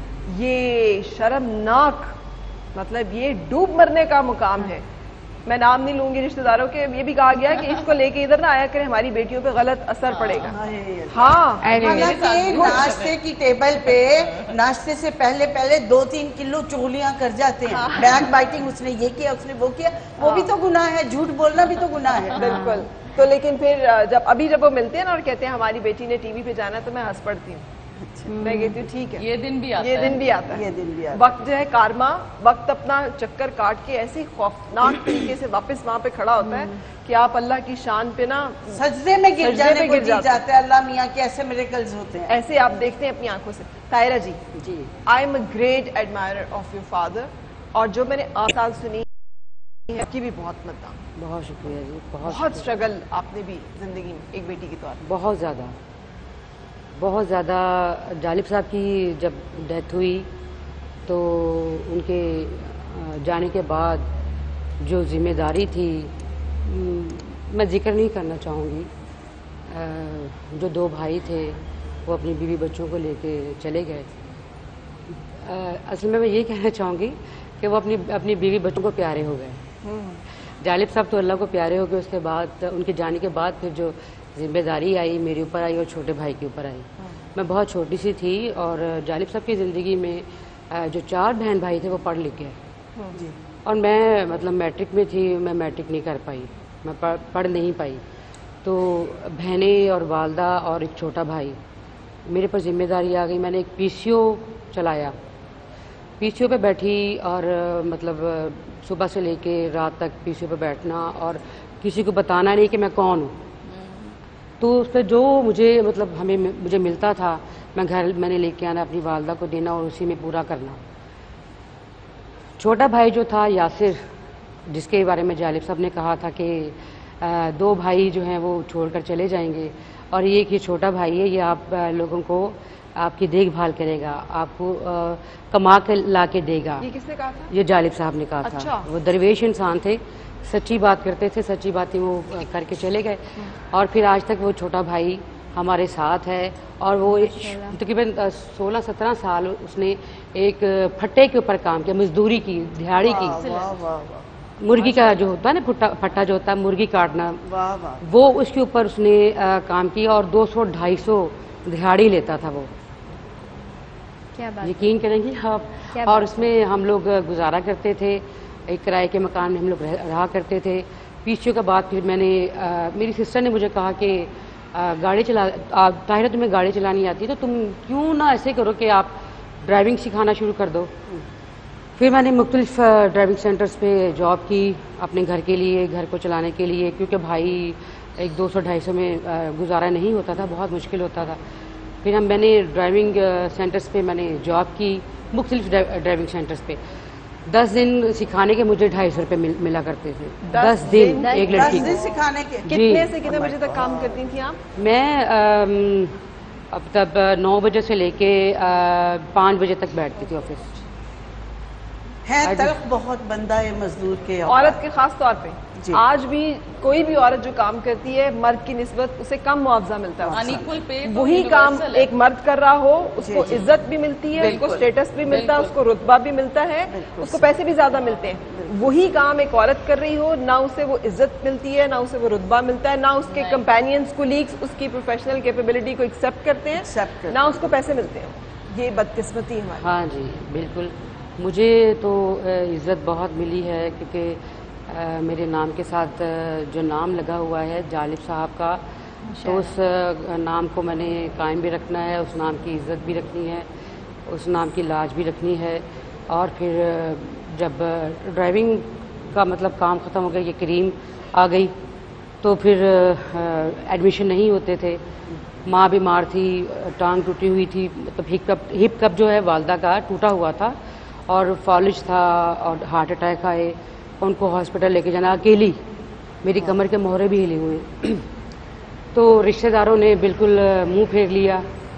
یہ شرمناک, مطلب یہ ڈوب مرنے کا مقام ہے. میں نام نہیں لوں گی رشتہ داروں کے, یہ بھی کہا گیا کہ اس کو لے کے ادھر نہ آیا کرے, ہماری بیٹیوں پہ غلط اثر پڑے گا. ہاں, ناشتے کی ٹیبل پہ ناشتے سے پہلے 2-3 کلو چغلیاں کر جاتے ہیں, بیک بائٹنگ, اس نے یہ کیا, اس نے وہ کیا, وہ بھی تو گناہ ہے, جھوٹ بولنا بھی تو گناہ ہے. بالکل. تو لیکن پھر جب وہ ملتے ہیں نا اور کہتے ہیں ہماری بیٹی نے ٹی وی پہ جانا ہے, تو میں ہنس پڑتی ہوں. میں کہتی ہوں ٹھیک ہے, یہ دن بھی آتا ہے. وقت جو ہے کارما, وقت اپنا چکر کاٹ کے ایسی خوفناک طریقے سے واپس وہاں پہ کھڑا ہوتا ہے کہ آپ اللہ کی شان پہ نا سجدے میں گر جاتے ہیں. اللہ میاں کے ایسے میریکلز ہوتے ہیں, ایسے آپ دیکھتے ہیں اپنی آنکھوں سے. Tahira ji, I am a great admirer of your father, اور جو میں نے سال سنی ہے کی بھی بہت مداح. بہت شکریہ جی. بہت اسٹرگل آپ نے بھی زندگی میں ایک بیٹی کے طور پر. بہت زیادہ. جالب صاحب کی جب ڈیتھ ہوئی تو ان کے جانے کے بعد جو ذمہ داری تھی, میں ذکر نہیں کرنا چاہوں گی. جو 2 بھائی تھے وہ اپنی بیوی بچوں کو لے کے چلے گئے. اصل میں یہ کہنا چاہوں گی کہ وہ اپنی بیوی بچوں کو پیارے ہو گئے. جالب صاحب تو اللہ کو پیارے ہو گئے. اس کے بعد ان کے جانے کے بعد پھر جو ذمہ داری آئی میرے اوپر آئی اور چھوٹے بھائی کے اوپر آئی. میں بہت چھوٹی سی تھی, اور جالب صاحب کی زندگی میں جو 4 بہن بھائی تھے وہ پڑھ لکھ گئے, اور میں مطلب میٹرک میں تھی, میں میٹرک نہیں کر پائی, میں پڑھ نہیں پائی. تو بہنیں اور والدہ اور ایک چھوٹا بھائی, میرے پر ذمہ داری آ گئی. میں نے ایک پی سی او چلایا, پی سی او پہ بیٹھی, اور مطلب صبح سے لے کے رات تک پی سی او پہ بیٹھنا, اور किसी को बताना नहीं कि मैं कौन हूँ। तो उस पर जो मुझे मतलब मुझे मिलता था मैंने लेके आना, अपनी वालदा को देना और उसी में पूरा करना। छोटा भाई जो था यासिर, जिसके बारे में जालिब साहब ने कहा था कि 2 भाई जो हैं वो छोड़कर चले जाएंगे और ये छोटा भाई है, ये आप लोगों को आपकी देखभाल करेगा, आपको कमा के ला के देगा। ये किसने कहा था? ये जालिब साहब ने कहा अच्छा। था। वो दरवेश इंसान थे, सच्ची बात करते थे, सच्ची बातें वो करके चले गए और फिर आज तक वो छोटा भाई हमारे साथ है। और वो तकरीबन 16-17 साल उसने एक फट्टे के ऊपर काम किया, मजदूरी की, दिहाड़ी की। मुर्गी का जो होता है ना फट्टा जो होता है मुर्गी काटना, वो उसके ऊपर उसने काम किया और 200-250 दिहाड़ी लेता था वो। क्या बात, यकीन करेंगी आप। और उसमें हम लोग गुजारा करते थे, एक किराए के मकान में हम लोग रहा करते थे। पीछे के बाद फिर मेरी सिस्टर ने मुझे कहा कि गाड़ी ताहिरा तुम्हें गाड़ी चलानी आती है तो तुम क्यों ना ऐसे करो कि आप ड्राइविंग सिखाना शुरू कर दो। फिर मैंने मुख्तलिफ ड्राइविंग सेंटर्स पे जॉब की अपने घर के लिए, घर को चलाने के लिए, क्योंकि भाई एक 200-250 में गुजारा नहीं होता था, बहुत मुश्किल होता था। फिर मैंने ड्राइविंग सेंटर्स पे मैंने जॉब की, मुख्तलिफ ड्राइविंग सेंटर्स पे। 10 दिन सिखाने के मुझे 250 रुपये मिला करते थे। 10 दिन एक लड़की को सिखाने के। कितने से कितने बजे तक काम करती थी आप? मैं अब तब 9 बजे से लेके 5 बजे तक बैठती थी ऑफिस। है तल्ख बहुत बंदा है मजदूर के, औरत के खास तौर पे आज भी कोई भी औरत जो काम करती है मर्द की निस्बत उसे कम मुआवजा मिलता है। अनइक्वल पे वही काम एक मर्द कर रहा हो उसको इज्जत भी मिलती है, उसको स्टेटस भी मिलता है, उसको रुतबा भी मिलता है, उसको पैसे भी ज्यादा मिलते हैं। वही काम एक औरत कर रही हो, ना उसे वो इज्जत मिलती है, ना उसे वो रुतबा मिलता है, ना उसके कंपेनियंस कोलीग्स उसकी प्रोफेशनल कैपेबिलिटी को एक्सेप्ट करते हैं, ना उसको पैसे मिलते हैं। ये बदकिस्मती है हमारी। हाँ जी बिल्कुल। मुझे तो इज़्ज़त बहुत मिली है क्योंकि मेरे नाम के साथ जो नाम लगा हुआ है जालिब साहब का, तो उस नाम को मैंने कायम भी रखना है, उस नाम की इज़्ज़त भी रखनी है, उस नाम की लाज भी रखनी है। और फिर जब ड्राइविंग का मतलब काम ख़त्म हो गया, ये करीम आ गई, तो फिर एडमिशन नहीं होते थे। माँ बीमार थी, टांग टूटी हुई थी, मतलब हिप कप जो है वालदा का टूटा हुआ था और फॉलिज था और हार्ट अटैक आए, उनको हॉस्पिटल लेके जाना अकेली, मेरी कमर के मोहरे भी हिले हुए। तो रिश्तेदारों ने बिल्कुल मुंह फेर लिया।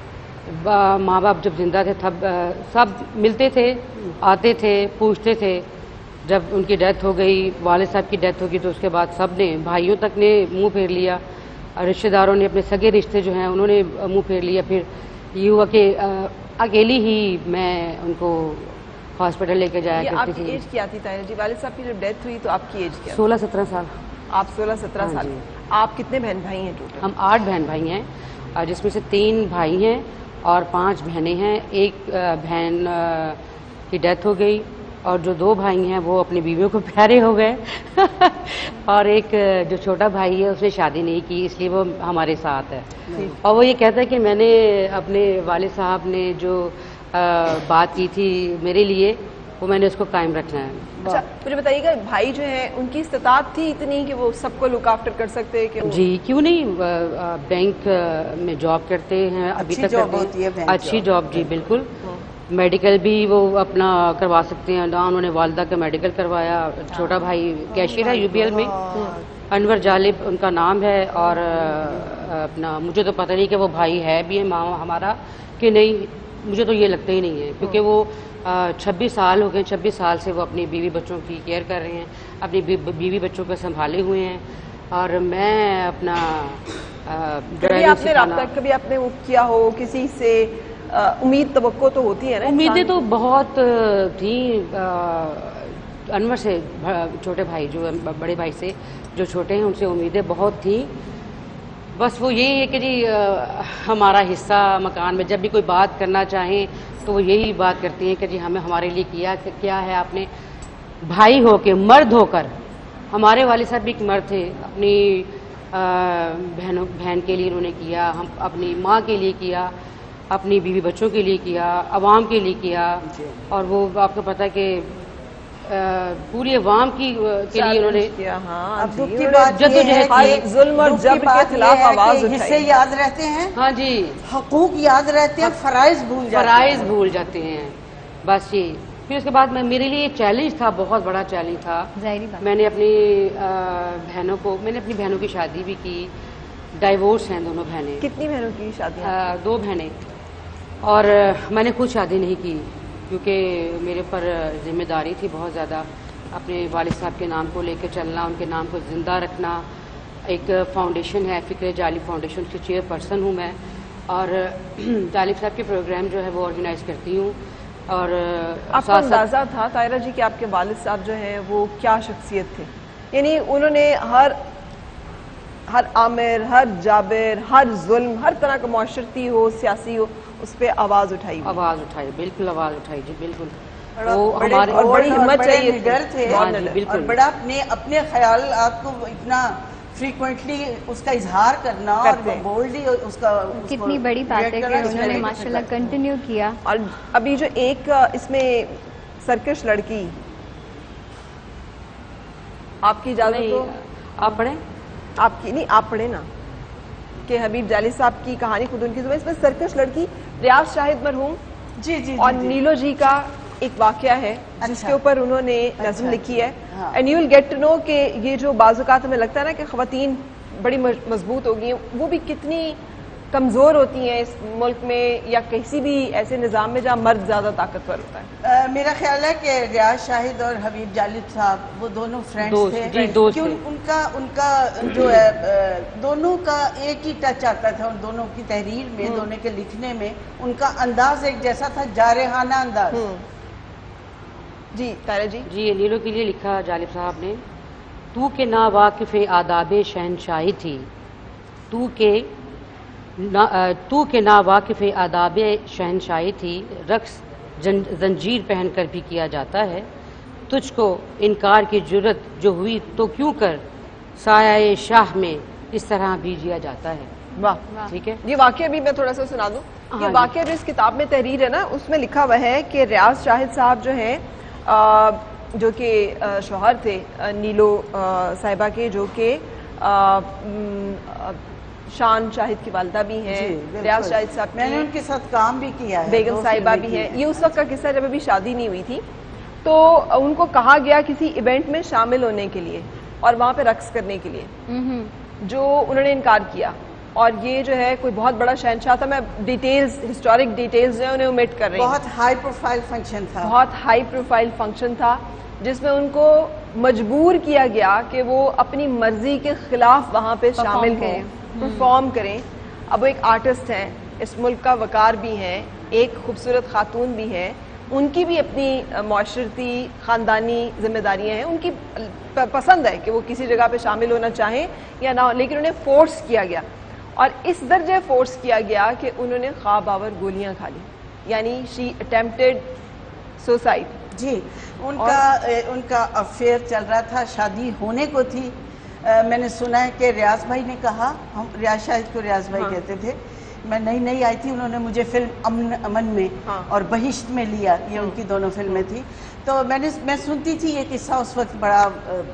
माँ बाप जब जिंदा थे तब सब मिलते थे, आते थे, पूछते थे। जब उनकी डेथ हो गई, वालिद साहब की डेथ हो गई, तो उसके बाद सब ने, भाइयों तक ने मुंह फेर लिया, रिश्तेदारों ने, अपने सगे रिश्ते जो हैं उन्होंने मुंह फेर लिया। फिर ये हुआ कि अकेली ही मैं उनको हॉस्पिटल लेके जाया करती थी। आपकी एज क्या थी ताहिरा जी? वालिद साहब की जब डेथ हुई तो आपकी एज क्या? 16-17 साल। आप 16-17 साल। आप कितने बहन भाई हैं टोटल? हम 8 बहन भाई हैं, जिसमें से 3 भाई हैं और 5 बहनें हैं। एक बहन की डेथ हो गई और जो 2 भाई हैं वो अपनी बीवियों को प्यारे हो गए और एक जो छोटा भाई है उसने शादी नहीं की, इसलिए वो हमारे साथ है। और वो ये कहता है कि मैंने अपने वालिद साहब ने जो बात की थी मेरे लिए, वो मैंने उसको कायम रखना है। अच्छा मुझे बताइएगा, भाई जो है उनकी इस्तात थी इतनी कि वो सबको लुक आफ्टर कर सकते हैं कि जी क्यों नहीं, बैंक में जॉब करते हैं, अभी तक करते हैं, अच्छी जॉब। जी बिल्कुल। मेडिकल भी वो अपना करवा सकते हैं ना, उन्होंने वालदा का मेडिकल करवाया। छोटा भाई कैशियर है यूपीएल में, अनवर जालिब उनका नाम है। और अपना मुझे तो पता नहीं कि वो भाई है भी है माँ हमारा कि नहीं, मुझे तो ये लगता ही नहीं है, क्योंकि वो 26 साल हो गए, 26 साल से वो अपनी बीवी बच्चों की केयर कर रहे हैं, अपनी बीवी बच्चों को संभाले हुए हैं। और मैं अपना कभी आपने वो किया हो किसी से? उम्मीद तवक्को तो होती है ना, उम्मीदें तो बहुत थी अनवर से, छोटे भाई जो बड़े भाई से जो छोटे हैं उनसे उम्मीदें बहुत थी। बस वो यही है कि जी हमारा हिस्सा मकान में, जब भी कोई बात करना चाहें तो वो यही बात करती हैं कि जी हमें हमारे लिए क्या है आपने, भाई होके, मर्द होकर। हमारे वालिद साहब भी एक मर्द थे, अपनी बहन के लिए उन्होंने किया, हम अपनी माँ के लिए किया, अपनी बीवी बच्चों के लिए किया, अवाम के लिए किया। और वो आपको पता है कि पूरी अवाम के लिए उन्होंने हाँ अब दुख जी, की उन्होंने बात ये है कि जुल्म और दुख की जबर के बात खिलाफ ये है आवाज कि उठाई। हिस्से याद रहते हैं, हाँ जी, हकूक याद रहते हैं, फराइज भूल जाते हैं। फराइज भूल जाते हैं, बस ये। फिर उसके बाद मेरे लिए चैलेंज था, बहुत बड़ा चैलेंज था। ज़ाहिरी बात। मैंने अपनी बहनों की शादी भी की, डाइवोर्स हैं दोनों बहनें। कितनी बहनों की शादी? 2 बहनें। और मैंने खुद शादी नहीं की क्योंकि मेरे ऊपर जिम्मेदारी थी बहुत ज़्यादा, अपने वालिद साहब के नाम को लेकर चलना, उनके नाम को ज़िंदा रखना। एक फाउंडेशन है फ़िक्र जालिब फाउंडेशन की चेयरपर्सन हूँ मैं, और जालिब साहब के प्रोग्राम जो है वो ऑर्गेनाइज़ करती हूँ। और आपको अंदाज़ा था तायरा जी कि आपके वालिद साहब जो हैं वो क्या शख्सियत थे? यानी उन्होंने हर आमिर, हर जाबिर, हर जुल्म, हर तरह का माशरती हो, सियासी हो, उस पर आवाज़ उठाई। बिल्कुल आवाज़ उठाई जी, बिल्कुल। वो हमारे और बड़ी हिम्मत चाहिए, निडर थे, बिल्कुल। और बड़ा अपने ख्याल आपको इतना फ्रीक्वेंटली उसका इजहार करना और बोल्डली उसका कितनी बड़ी बात है कि उन्होंने माशाल्लाह कंटिन्यू किया। और अभी जो एक इसमें सरकश लड़की, आपकी इजाजत हो आप पढ़ें? आपकी नहीं, आप पढ़े ना कि हबीब जालिब साहब की कहानी खुद उनकी जुबान। इसमें सरकश लड़की रियाज शाहिद मरहूम जी और नीलो जी का एक वाकया है जिसके ऊपर उन्होंने नज़्म लिखी है। And you will get to know कि ये जो बाज़-औक़ात हमें लगता है ना कि ख़वातीन बड़ी मजबूत हो गई हैं, वो भी कितनी कमज़ोर होती हैं इस मुल्क में या किसी भी ऐसे निज़ाम में जहाँ मर्द ज़्यादा ताकतवर होता है। मेरा ख्याल है कि रियाज शाहिद और हबीब जालिब साहब वो दोनों फ्रेंड्स थे, दोस्त कि उनका जो है दोनों का एक ही टच आता था, उन दोनों की तहरीर में, दोनों के लिखने में उनका अंदाज एक जैसा था, जारहाना अंदाज। जी तारा जी। जी, नीलो के लिए लिखा जालिब साहब ने, तू के ना वाकिफ़ आदाब शहनशाही थी, तू के ना वाकिफ़ आदाब शहनशाही थी, रक्स जंजीर पहन कर भी किया जाता है, तुझको इनकार की जुर्रत जो हुई तो क्यों कर, साया शाह में इस तरह भी जिया जाता है। वाह, ठीक है। ये वाकया भी मैं थोड़ा सा सुना दूं। ये वाकया जो इस किताब में तहरीर है ना, उसमें लिखा हुआ है कि रियाज शाहिद साहब जो हैं, जो कि शौहर थे नीलो साहिबा के, जो कि शान शाहिद की वालदा भी हैं, रियाज शाहिद साहब, मैंने उनके साथ काम भी किया है, बेगम साहिबा भी हैं। ये उस वक्त का किस्सा जब अभी शादी नहीं हुई थी, तो उनको कहा गया किसी इवेंट में शामिल होने के लिए और वहाँ पे रक्स करने के लिए, जो उन्होंने इनकार किया। और ये जो है कोई बहुत बड़ा शहनशाह था, मैं डिटेल्स, हिस्टोरिक डिटेल्स जो है उन्हें ओमिट कर रही हूँ। बहुत हाई प्रोफाइल फंक्शन था, बहुत हाई प्रोफाइल फंक्शन था, जिसमें उनको मजबूर किया गया कि वो अपनी मर्जी के खिलाफ वहाँ पे शामिल हों, परफॉर्म करें। अब वो एक आर्टिस्ट हैं, इस मुल्क का वकार भी हैं, एक खूबसूरत खातून भी हैं, उनकी भी अपनी माशरती ख़ानदानी जिम्मेदारियाँ हैं, उनकी पसंद है कि वो किसी जगह पे शामिल होना चाहें या ना, लेकिन उन्हें फोर्स किया गया। और इस दर्जे फोर्स किया गया कि उन्होंने ख्वाब आवर गोलियां खा ली, यानी शी अटेम्प्टेड सुसाइड। जी, उनका अफेयर चल रहा था, शादी होने को थी। मैंने सुना है कि रियाज भाई ने कहा, हम रियाज शाहिद को रियाज भाई कहते थे, मैं नई आई थी, उन्होंने मुझे फिल्म अमन में और बहिश्त में लिया, ये उनकी दोनों फिल्में थी। तो मैं सुनती थी ये किस्सा, उस वक्त बड़ा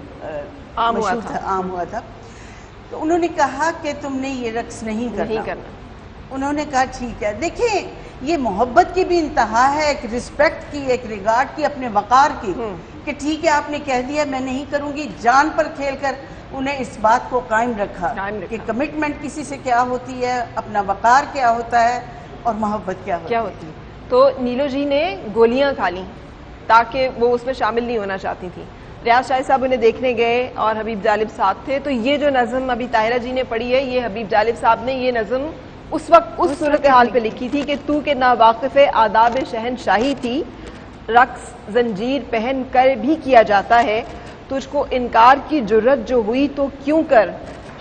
आम हुआ था। तो उन्होंने कहा कि तुमने ये रक्स नहीं करना। उन्होंने कहा ठीक है। देखिए, ये मोहब्बत की भी इंतहा है, एक रिस्पेक्ट की, एक रिगार्ड की, अपने वकार की, कि ठीक है आपने कह दिया मैं नहीं करूंगी। जान पर खेलकर उन्हें इस बात को कायम रखा कि कमिटमेंट किसी से क्या होती है, अपना वकार क्या होता है और मोहब्बत क्या होती है। तो नीलो जी ने गोलियां खा ली ताकि वो उसमें शामिल नहीं होना चाहती थी। रियाज शाहिद साहब उन्हें देखने गए और हबीब जालिब साहब थे। तो ये जो नज़म अभी ताहिरा जी ने पढ़ी है, ये हबीब जालिब साहब ने ये नज़म उस वक्त उस सूरत हाल पे लिखी थी कि तू के ना वाकिफ़े आदाब शहनशाही थी, रक्स जंजीर पहन कर भी किया जाता है, तुझको इनकार की जुर्रत जो हुई तो क्यों कर,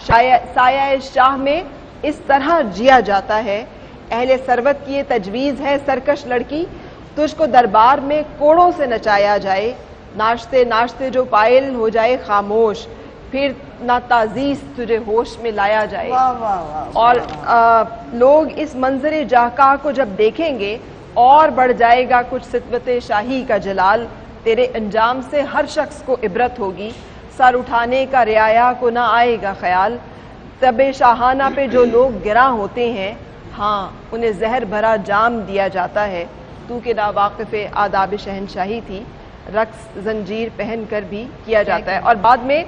साया शाह में इस तरह जिया जाता है। अहले सरवत की ये तजवीज़ है सरकश लड़की, तुझको दरबार में कोड़ों से नचाया जाए, नाचते नाचते जो पायल हो जाए खामोश, फिर ना ताजीज़ तुझे होश में लाया जाए। वाह वाह वाह। और लोग इस मंजरे जाहका को जब देखेंगे और बढ़ जाएगा कुछ सितवत शाही का जलाल, تیرے انجام سے ہر شخص کو عبرت ہوگی، سر اٹھانے کا رعایا کو نہ آئے گا خیال، تب شاہانہ پہ جو لوگ گراں ہوتے ہیں ہاں انہیں زہر بھرا جام دیا جاتا ہے، تو کہ ناواقف آداب شہنشاہی تھی، رقص زنجیر پہن کر بھی کیا جاتا ہے. اور بعد میں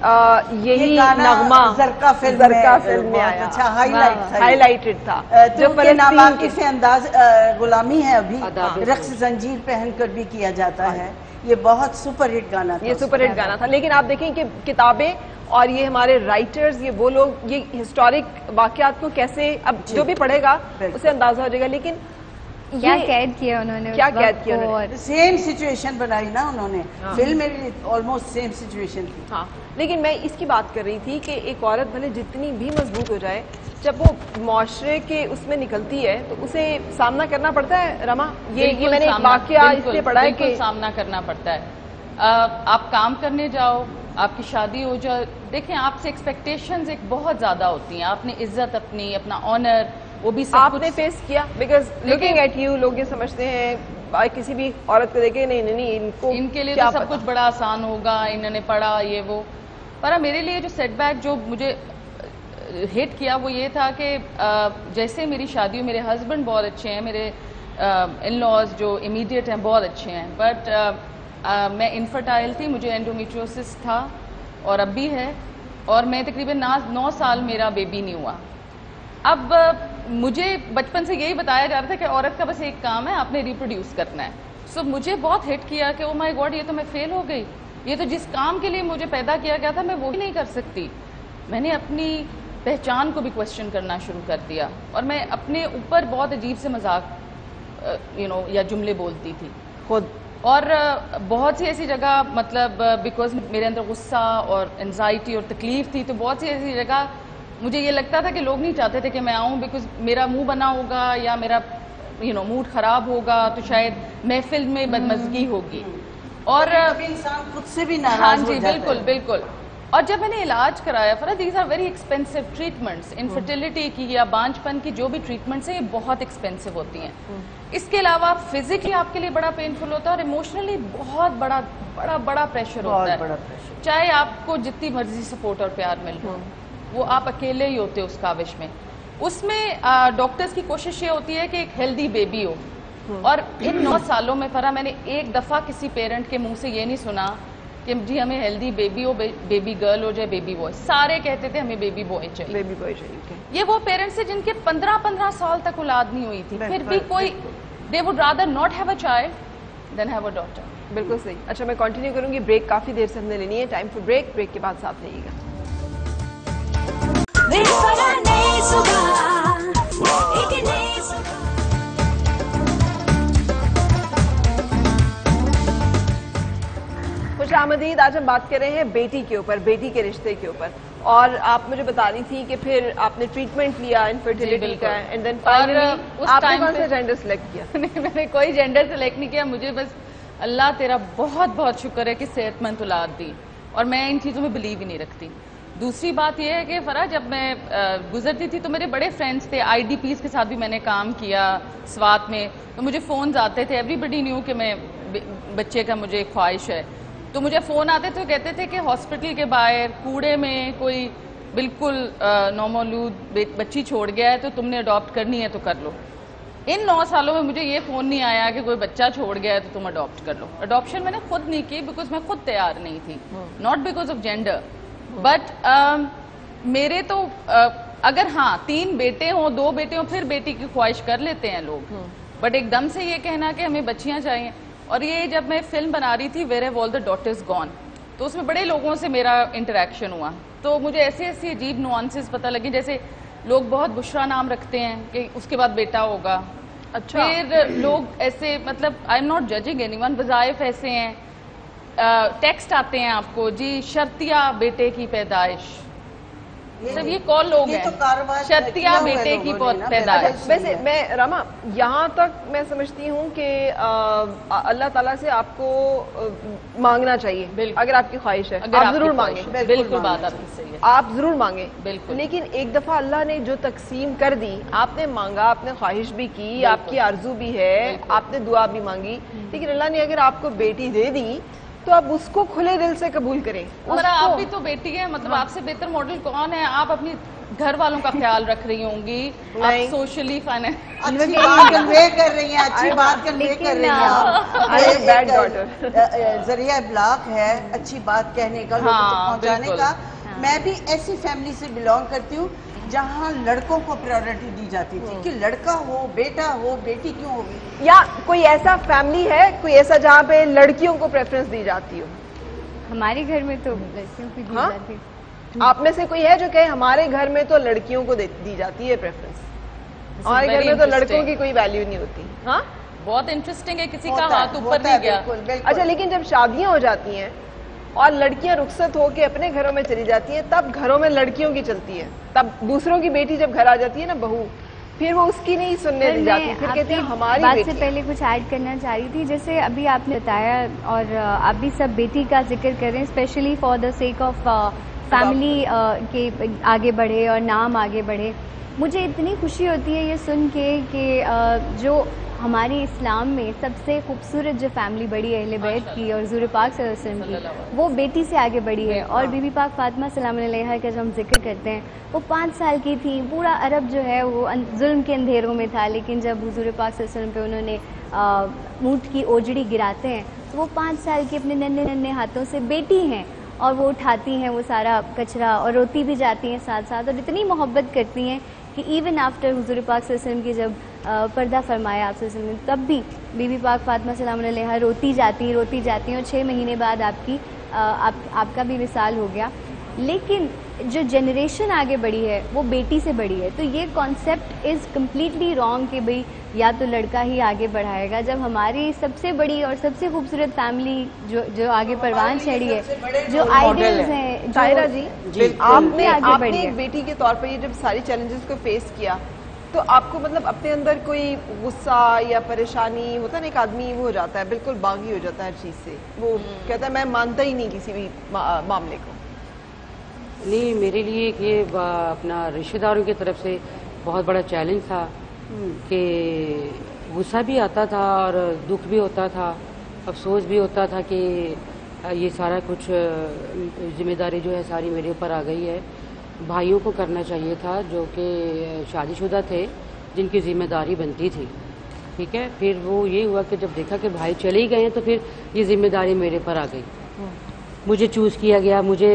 یہی نغمہ زرقا فلم میں آیا، اچھا ہائی لائٹڈ تھا، جو کہ ناواقف انداز غلامی ہے ابھی، رقص زنجیر پہن کر بھی کیا جاتا ہے. یہ بہت سپر ہٹ گانا تھا، یہ سپر ہٹ گانا تھا. لیکن آپ دیکھیں کہ کتابیں اور یہ ہمارے رائٹرز، یہ وہ لوگ یہ ہسٹورک واقعات کو کیسے، اب جو بھی پڑھے گا اسے اندازہ ہو جائے گا. لیکن کیا قید کیا انہوں نے، کیا قید کیا انہوں نے، سیم سچویشن بنائی نا انہوں نے، فلم میں بھی آلموسٹ سیم سچویشن تھی. ہاں لیکن میں اس کی بات کر رہی تھی کہ ایک عورت بھلے جتنی بھی مضبوط ہو جائے، جب وہ معاشرے کے اس میں نکلتی ہے تو اسے سامنا کرنا پڑتا ہے. رما یہ میں نے ایک واقعہ اس سے پڑھا ہے کہ سامنا کرنا پڑتا ہے. آپ کام کرنے جاؤ، آپ کی شادی ہو جائے، دیکھیں آپ سے ایکسپیکٹیشنز ایک بہت زیادہ ہوتی ہیں. آپ نے عزت اپنی، اپنا آنر، وہ بھی آپ نے فیس کیا. بیکاز لوکنگ ایٹ یو، لوگ یہ سمجھتے ہیں کسی بھی عورت کو دیکھیں نہیں ان کے لیے تو سب کچھ بڑا آسان ہوگا، انہوں نے پڑھا یہ وہ. پر میرے لیے جو سیٹ بیک جو مجھے ہٹ کیا وہ یہ تھا کہ جیسے میری شادی ہوئی، میرے ہسبینڈ بہت اچھے ہیں، میرے ان لاز جو امیڈیٹ ہیں بہت اچھے ہیں، بٹ میں انفرٹائل تھی، مجھے اینڈومیٹریوسس تھا اور اب بھی ہے، اور میں تقریباً 9 سال میرا بیبی نہیں ہوا. اب مجھے بچپن سے یہی بتایا جا رہا تھا کہ عورت کا بس ایک کام ہے، آپ نے ریپروڈیوس کرنا ہے. سو مجھے بہت ہٹ کیا کہ او مائی گاڈ یہ تو میں فیل ہو گئی، یہ تو جس کام کے لیے مجھے پیدا کیا گیا تھا میں وہ بھی نہیں کر سکتی. میں نے اپنی پہچان کو بھی کوشچن کرنا شروع کر دیا، اور میں اپنے اوپر بہت عجیب سے مذاق یا جملے بولتی تھی خود. اور بہت سی ایسی جگہ مطلب بیکاز میرے اندر غصہ اور انزائٹی اور تکلیف تھی، تو بہت سی ایسی جگہ مجھے یہ لگتا تھا کہ لوگ نہیں چاہتے تھے کہ میں آؤں، بیکاز میرا منہ بنا ہوگا یا میرا موڈ خراب ہوگا تو شاید محفل میں بدمزگی ہوگی. اور انسان خود سے بھی ہاں ناراض ہو جی جاتا ہے. بالکل بالکل. اور جب میں نے علاج کرایا فرا، these are very expensive treatments. Infertility کی یا بانجھ پن کی جو بھی ٹریٹمنٹس ہیں یہ بہت ایکسپینسو ہوتی ہیں. اس کے علاوہ فزیکلی آپ کے لیے بڑا پینفل ہوتا ہے، اور ایموشنلی بہت بڑا بڑا بڑا پریشر ہوتا ہے. چاہے آپ کو جتنی مرضی سپورٹ اور پیار مل رہا وہ آپ اکیلے ہی ہوتے اس کاوش میں. اس میں ڈاکٹرز کی کوشش یہ ہوتی ہے کہ ایک ہیلدی بیبی ہو. اور ان 9 سالوں میں فرا میں نے ایک دفعہ کسی پیرنٹ کے منہ سے یہ نہیں سنا کہ جی ہمیں ہیلدی بیبی ہو، بیبی گرل ہو جائے بیبی بوائے. سارے کہتے تھے ہمیں بیبی بوائے چاہیے. بیبی بوائے چاہیے. یہ وہ پیرنٹس ہیں جن کے 15 سال تک اولاد نہیں ہوئی تھی، پھر بھی کوئی they would rather not have a child than have a daughter. بالکل صحیح. اچھا میں کنٹینیو کروں گی، بریک کافی دیر سے ہم نے لینی ہے، ٹائم فور بریک. بریک کے بعد ساتھ رہیے گا. خوش آمدید. آج ہم بات کر رہے ہیں بیٹی کے اوپر، بیٹی کے رشتے کے اوپر. اور آپ مجھے بتا رہی تھی کہ پھر آپ نے ٹریٹمنٹ لیا انفرٹیلٹی کا، اینڈ دین فائنلی آپ نے کون سا جینڈر سلیکٹ کیا؟ نہیں میں نے کوئی جینڈر سلیکٹ نہیں کیا. مجھے بس اللہ تیرا بہت بہت شکر ہے کہ صحت مند اولاد دی، اور میں ان چیزوں میں بلیو ہی نہیں رکھتی. دوسری بات یہ ہے کہ فرح جب میں گزرتی تھی تو میرے بڑے فرینڈس تھے، آئی ڈی پیز کے ساتھ بھی میں نے کام کیا سوات میں، تو مجھے فونز آتے تھے. ایوری بڈی نیو کہ میں بچے کا مجھے ایک خواہش ہے، تو مجھے فون آتے تھے، کہتے تھے کہ ہاسپٹل کے باہر کوڑے میں کوئی بالکل نومولود بچی چھوڑ گیا ہے تو تم نے اڈاپٹ کرنی ہے تو کر لو. ان 9 سالوں میں مجھے یہ فون نہیں آیا کہ کوئی بچہ چھوڑ گیا ہے تو تم اڈاپٹ کر لو. اڈاپشن میں نے خود نہیں کی بیکاز میں خود تیار نہیں تھی، not because of gender. But میرے تو اگر ہاں 3 بیٹے ہوں 2 بیٹے ہوں پھر بیٹی کی خواہش کر لیتے ہیں لوگ، بٹ ایک دم سے یہ کہنا کہ ہمیں بچیاں چاہیے. اور یہ جب میں فلم بنا رہی تھی where have all the daughters gone, تو اس میں بڑے لوگوں سے میرا انٹریکشن ہوا، تو مجھے ایسی ایسی عجیب نوانسز پتہ لگی. جیسے لوگ بہت بشرا نام رکھتے ہیں کہ اس کے بعد بیٹا ہوگا. اچھا. پھر لوگ ایسے مطلب I'm not judging anyone, وظائف ایسے ہیں، ٹیکسٹ آتے ہیں آپ کو جی شرطیہ بیٹے کی پیدائش. صرف یہ کون لوگ ہیں؟ شتیا بیٹے کی پیدائش. ویسے میں راما یہاں تک میں سمجھتی ہوں کہ اللہ تعالیٰ سے آپ کو مانگنا چاہیے اگر آپ کی خواہش ہے, آپ ضرور مانگیں. بالکل بات آپ کی صحیح ہے, آپ ضرور مانگیں. بالکل. لیکن ایک دفعہ اللہ نے جو تقسیم کر دی, آپ نے مانگا, آپ نے خواہش بھی کی, آپ کی آرزو بھی ہے, آپ نے دعا بھی مانگی, لیکن اللہ نے اگر آپ کو بیٹی دے دی تو آپ اس کو کھلے دل سے قبول کریں. آپ بھی تو بیٹی ہے, مطلب آپ سے بہتر ماڈل کون ہے؟ آپ اپنی گھر والوں کا خیال رکھ رہی ہوں گی, آپ سوشلی اچھی بات کنوے کر رہی ہیں, اچھی بات کنوے کر رہی ہیں. ذریعہ ابلاغ ہے اچھی بات کہنے کا, لوگوں تک پہنچانے کا. میں بھی ایسی فیملی سے بلانگ کرتی ہوں جہاں لڑکوں کو پریورٹی دی جاتی تھی کہ لڑکا ہو, بیٹا ہو, بیٹی کیوں ہوگی. یا کوئی ایسا فیملی ہے, کوئی ایسا جہاں پہ لڑکیوں کو پریفرنس دی جاتی ہو؟ ہمارے گھر میں تو لڑکیوں کی دی جاتی ہے. آپ میں سے کوئی ہے جو کہ ہمارے گھر میں تو لڑکیوں کو دی جاتی ہے پریفرنس, ہمارے گھر میں تو لڑکوں کی کوئی ویلیو نہیں ہوتی؟ ہاں, بہت انٹرسٹنگ ہے, کسی کا ہاتھ اوپر نہیں گیا. اچھا, لیکن جب شادیاں ہو جاتی ہیں اور لڑکیاں رخصت ہو کے اپنے گھروں میں چلی جاتی ہیں, تب گھروں میں لڑکیوں کی چلتی ہے. تب دوسروں کی بیٹی جب گھر آ جاتی ہے نا, بہو, پھر وہ اس کی نہیں سننے دی جاتی, پھر کہتی ہیں ہماری بات بیٹی. سے پہلے کچھ ایڈ کرنا چاہ رہی تھی, جیسے ابھی آپ نے بتایا اور آپ بھی سب بیٹی کا ذکر کریں, specially for the sake of family کے آگے بڑھے اور نام آگے بڑھے. مجھے اتنی خوشی ہوتی ہے یہ سن کے کہ جو ہمارے اسلام میں سب سے خوبصورت جو فیملی بڑی ہے اہل بیت کی اور حضور پاک صلی اللہ علیہ وسلم کی, وہ بیٹی سے آگے بڑھی ہے. اور بی بی پاک فاطمہ سلام علیہا کا جو ہم ذکر کرتے ہیں, وہ 5 سال کی تھی. پورا عرب جو ہے وہ ظلم کے اندھیروں میں تھا, لیکن جب حضور پاک صلی اللہ علیہ وسلم پہ انہوں نے اونٹ کی اوجڑی گراتے ہیں تو وہ 5 سال کی اپنے ننھے ننھے ہاتھوں سے بیٹی ہیں اور وہ اٹھاتی ہیں وہ سارا کچرا اور روتی بھی جاتی ہیں ساتھ ساتھ, اور اتنی محبت کرتی ہیں کہ ایون آفٹر حضور پاک صلی اللہ علیہ وسلم کی جب پردہ فرمایا آپ صلی اللہ علیہ وسلم, تب بھی بی بی پاک فاطمہ سلام علیہا روتی جاتی ہیں, اور 6 مہینے بعد آپ کا بھی وصال ہو گیا. لیکن جو جنریشن آگے بڑھی ہے وہ بیٹی سے بڑھی ہے, تو یہ کانسیپٹ از کمپلیٹلی رانگ کہ بھئی یا تو لڑکا ہی آگے بڑھائے گا, جب ہماری سب سے بڑی اور سب سے خوبصورت فیملی جو آگے پروان چڑھی ہے, جو آئیڈیلز ہیں. طاہرہ جی, آپ نے ایک بیٹی کے طور پر یہ جب ساری چیلنجز کو فیس کیا تو آپ کو مطلب اپنے اندر کوئی غصہ یا پریشانی ہوتا ہے نا, ایک آدمی وہ ہو جاتا ہے, بالکل باغی ہو جاتا ہے ہر چیز سے, وہ کہتا ہے میں مانتا ہی نہیں کسی بھی معاملے کو. نہیں, میرے لیے یہ اپنا رشتہ داروں کی طرف سے بہت بڑا چیلنج تھا کہ غصہ بھی آتا تھا اور دکھ بھی ہوتا تھا, افسوس بھی ہوتا تھا کہ یہ سارا کچھ ذمہ داری جو ہے ساری میرے اوپر آ گئی ہے. بھائیوں کو کرنا چاہیے تھا جو کہ شادی شدہ تھے, جن کی ذمہ داری بنتی تھی, ٹھیک ہے. پھر وہ یہ ہوا کہ جب دیکھا کہ بھائی چلے ہی گئے ہیں تو پھر یہ ذمہ داری میرے پر آ گئی, مجھے چوز کیا گیا, مجھے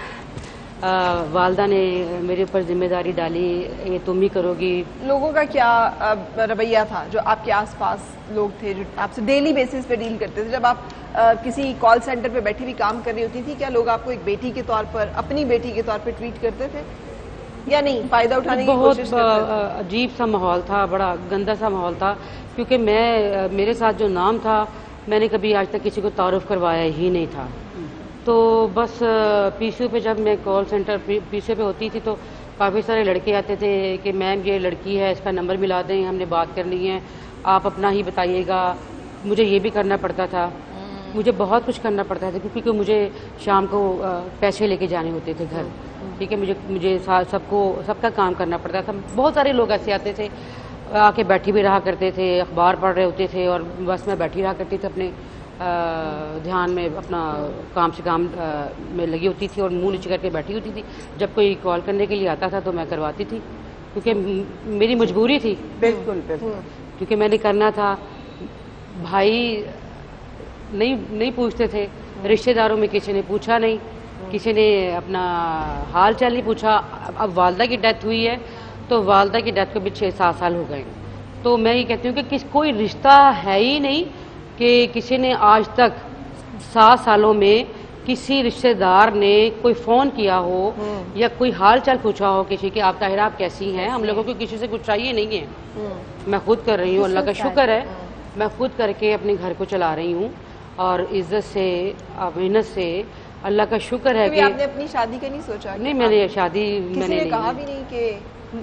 والدہ نے میرے اوپر ذمہ داری ڈالی, یہ تم ہی کرو گی. لوگوں کا کیا رویہ تھا جو آپ کے آس پاس لوگ تھے جو آپ سے ڈیلی بیسس پہ ڈیل کرتے تھے, جب آپ کسی کال سینٹر پہ بیٹھی بھی کام کر رہی ہوتی تھی, کیا لوگ آپ کو ایک بیٹی کے طور پر, اپنی بیٹی کے طور پہ ٹریٹ کرتے تھے یا نہیں, فائدہ اٹھانے کی کوشش کرتے تھے؟ بہت عجیب سا ماحول تھا, بڑا گندا سا ماحول تھا, کیونکہ میرے ساتھ جو نام تھا میں نے کبھی آج تک کسی کو تعارف کروایا ہی نہیں تھا. تو بس پی سی او پہ جب میں کال سینٹر پی سی او پہ ہوتی تھی تو کافی سارے لڑکے آتے تھے کہ میم یہ لڑکی ہے, اس کا نمبر ملا دیں, ہم نے بات کرنی ہے, آپ اپنا ہی بتائیے گا. مجھے یہ بھی کرنا پڑتا تھا, مجھے بہت کچھ کرنا پڑتا تھا کیونکہ مجھے شام کو پیسے لے کے جانے ہوتے تھے گھر, ٹھیک ہے. مجھے سب کا کام کرنا پڑتا تھا. بہت سارے لوگ ایسے آتے تھے آ کے بیٹھی بھی رہا کرتے تھے, اخبار پڑھ رہے ہوتے تھے, اور بس میں بیٹھی رہا کرتی تھی اپنے دھیان میں, اپنا کام سے کام میں لگی ہوتی تھی اور منہ نیچے کر کے بیٹھی ہوتی تھی. جب کوئی کال کرنے کے لیے آتا تھا تو میں کرواتی تھی کیونکہ میری مجبوری تھی. بالکل کیونکہ میں نے کرنا تھا. بھائی نہیں پوچھتے تھے, رشتہ داروں میں کسی نے پوچھا نہیں, کسی نے اپنا حال چال نہیں پوچھا. اب والدہ کی ڈیتھ ہوئی ہے تو والدہ کی ڈیتھ کو بھی 6-7 سال ہو گئے, تو میں یہ کہتی ہوں کہ کوئی رشتہ ہے ہی نہیں کہ کسی نے آج تک 7 سالوں میں کسی رشتہ دار نے کوئی فون کیا ہو یا کوئی حال چال پوچھا ہو کسی کہ آپ طاہرہ آپ کیسی ہیں. ہم لوگوں کو کسی سے کچھ چاہیے نہیں ہے, میں خود کر رہی ہوں, اللہ کا شکر ہے, میں خود کر کے اپنے گھر کو چلا رہی ہوں اور عزت سے, محنت سے अल्लाह का शुक्र है कभी कि आपने अपनी शादी का नहीं सोचा? नहीं, मैंने शादी किसी मैंने ने नहीं कहा भी नहीं कि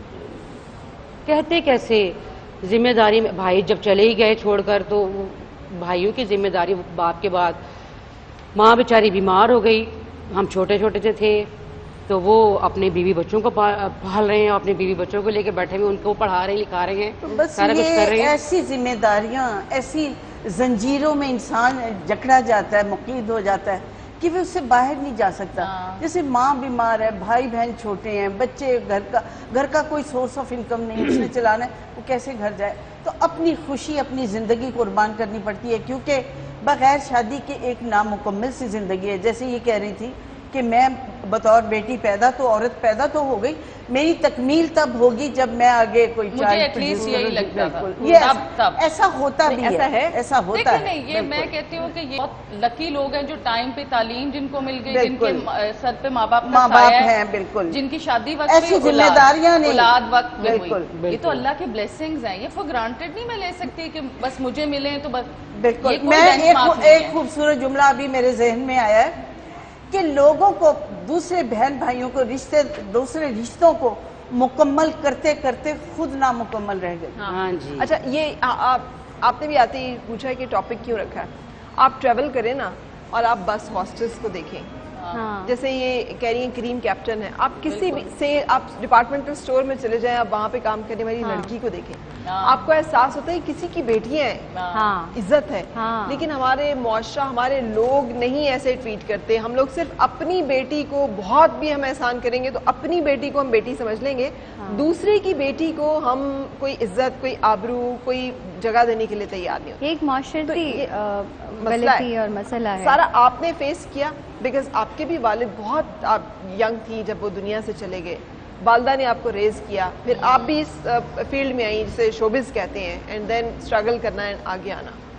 कहते कैसे जिम्मेदारी में भाई जब चले ही गए छोड़कर, तो भाइयों की जिम्मेदारी बाप के बाद, माँ बेचारी बीमार हो गई, हम छोटे छोटे से थे, तो वो अपने बीवी बच्चों को पाल रहे हैं, अपने बीवी बच्चों को लेके बैठे हुए उनको पढ़ा रहे हैं, लिखा रहे हैं, तो बस सारा कुछ कर रहे हैं। ऐसी जिम्मेदारियां, ऐसी जंजीरों में इंसान जकड़ा जाता है, मुक़ीद हो जाता है कि वो उससे बाहर नहीं जा सकता। जैसे माँ बीमार है, भाई बहन छोटे हैं, बच्चे, घर का कोई सोर्स ऑफ इनकम नहीं, उसने चलाना है, वो कैसे घर जाए? तो अपनी खुशी, अपनी ज़िंदगी कुर्बान करनी पड़ती है, क्योंकि बगैर शादी के एक नामुकम्मल सी ज़िंदगी है। जैसे ये कह रही थी कि मैं बतौर बेटी पैदा तो, औरत पैदा तो हो गई, मेरी तकमील तब होगी जब मैं आगे कोई मुझे एटलीस्ट यही लगता था, ये तब ऐसा होता भी ऐसा है, ऐसा होता है। नहीं, ये मैं कहती हूँ कि ये बहुत लकी लोग हैं जो टाइम पे तालीम जिनको मिल गई, जिनके सर पे माँ बाप हैं, बिल्कुल, जिनकी शादी वक्त ऐसी जिम्मेदारियां नहीं, औलाद वक्त में हुई, बिल्कुल। ये तो अल्लाह के ब्लेसिंग्स हैं, ये फॉर ग्रांटेड नहीं मैं ले सकती कि बस मुझे मिले तो बस। बिल्कुल, मैं एक खूबसूरत जुमला अभी मेरे जहन में आया है कि लोगों को, दूसरे बहन भाइयों को, दूसरे रिश्तों को मुकम्मल करते करते खुद नामुकम्मल रह गए। हाँ जी। अच्छा, ये आपने भी आते ही पूछा है कि टॉपिक क्यों रखा है। आप ट्रेवल करें ना और आप बस हॉस्टल्स को देखें, हाँ। जैसे ये कह रही हैं क्रीम कैप्टन है, आप किसी भी से आप डिपार्टमेंटल स्टोर में चले जाएं, आप वहाँ पे काम करने वाली लड़की को देखें, आपको एहसास होता है किसी की बेटियां हैं, हाँ। इज्जत है। हाँ। लेकिन हमारे मुआशरा, हमारे लोग नहीं ऐसे ट्रीट करते। हम लोग सिर्फ अपनी बेटी को, बहुत भी हम एहसान करेंगे तो अपनी बेटी को हम बेटी समझ लेंगे, दूसरे की बेटी को हम कोई इज्जत, कोई आबरू, कोई जगह देने के लिए तैयार नहीं होते। एक माशरती मसला गलती और मसला है। सारा आपने फेस किया, बिकॉज आपके भी वालिद बहुत, आप यंग थी जब वो दुनिया से चले गए, वालदा ने आपको रेज किया, फिर आप भी इस फील्ड में आई जिसे शोबिज कहते हैं, एंड देन स्ट्रगल करना एंड आगे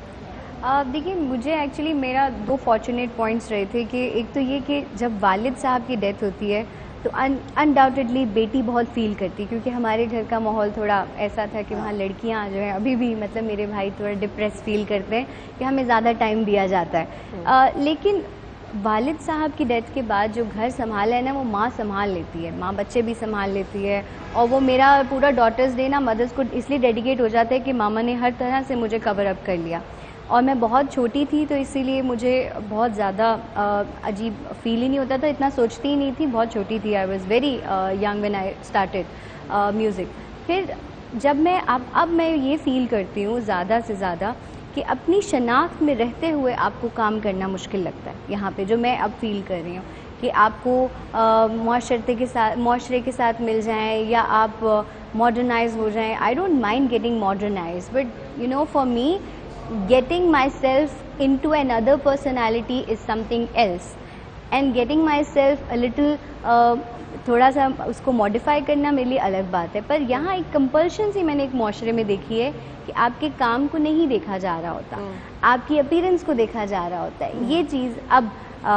आना। देखिए, मुझे एक्चुअली मेरा 2 फॉर्चुनेट पॉइंट्स रहे थे कि एक तो ये कि जब वालिद साहब की डेथ होती है तो अनडाउटेडली बेटी बहुत फील करती, क्योंकि हमारे घर का माहौल थोड़ा ऐसा था कि वहाँ लड़कियाँ जो हैं अभी भी, मतलब मेरे भाई थोड़ा डिप्रेस फील करते हैं कि हमें ज़्यादा टाइम दिया जाता है। लेकिन वालिद साहब की डेथ के बाद जो घर संभाला है ना, वो माँ संभाल लेती है, माँ बच्चे भी संभाल लेती है। और वो मेरा पूरा डॉटर्स डे ना मदर्स को इसलिए डेडिकेट हो जाता है कि मामा ने हर तरह से मुझे कवर अप कर लिया, और मैं बहुत छोटी थी तो इसीलिए मुझे बहुत ज़्यादा अजीब फील ही नहीं होता था, इतना सोचती ही नहीं थी, बहुत छोटी थी। I was very young when I started music. फिर जब मैं अब मैं ये फ़ील करती हूँ ज़्यादा से ज़्यादा कि अपनी शनाख्त में रहते हुए आपको काम करना मुश्किल लगता है यहाँ पे, जो मैं अब फील कर रही हूँ कि आपको मुआशरे के साथ मिल जाएं या आप मॉडर्नाइज हो जाएं। I don't mind getting modernize, but you know for me getting myself into another personality is something else, and getting myself a little थोड़ा सा उसको मॉडिफाई करना मेरे लिए अलग बात है। पर यहाँ एक कंपल्शन सी मैंने एक माशरे में देखी है कि आपके काम को नहीं देखा जा रहा होता, आपकी अपीयरेंस को देखा जा रहा होता है। ये चीज़ अब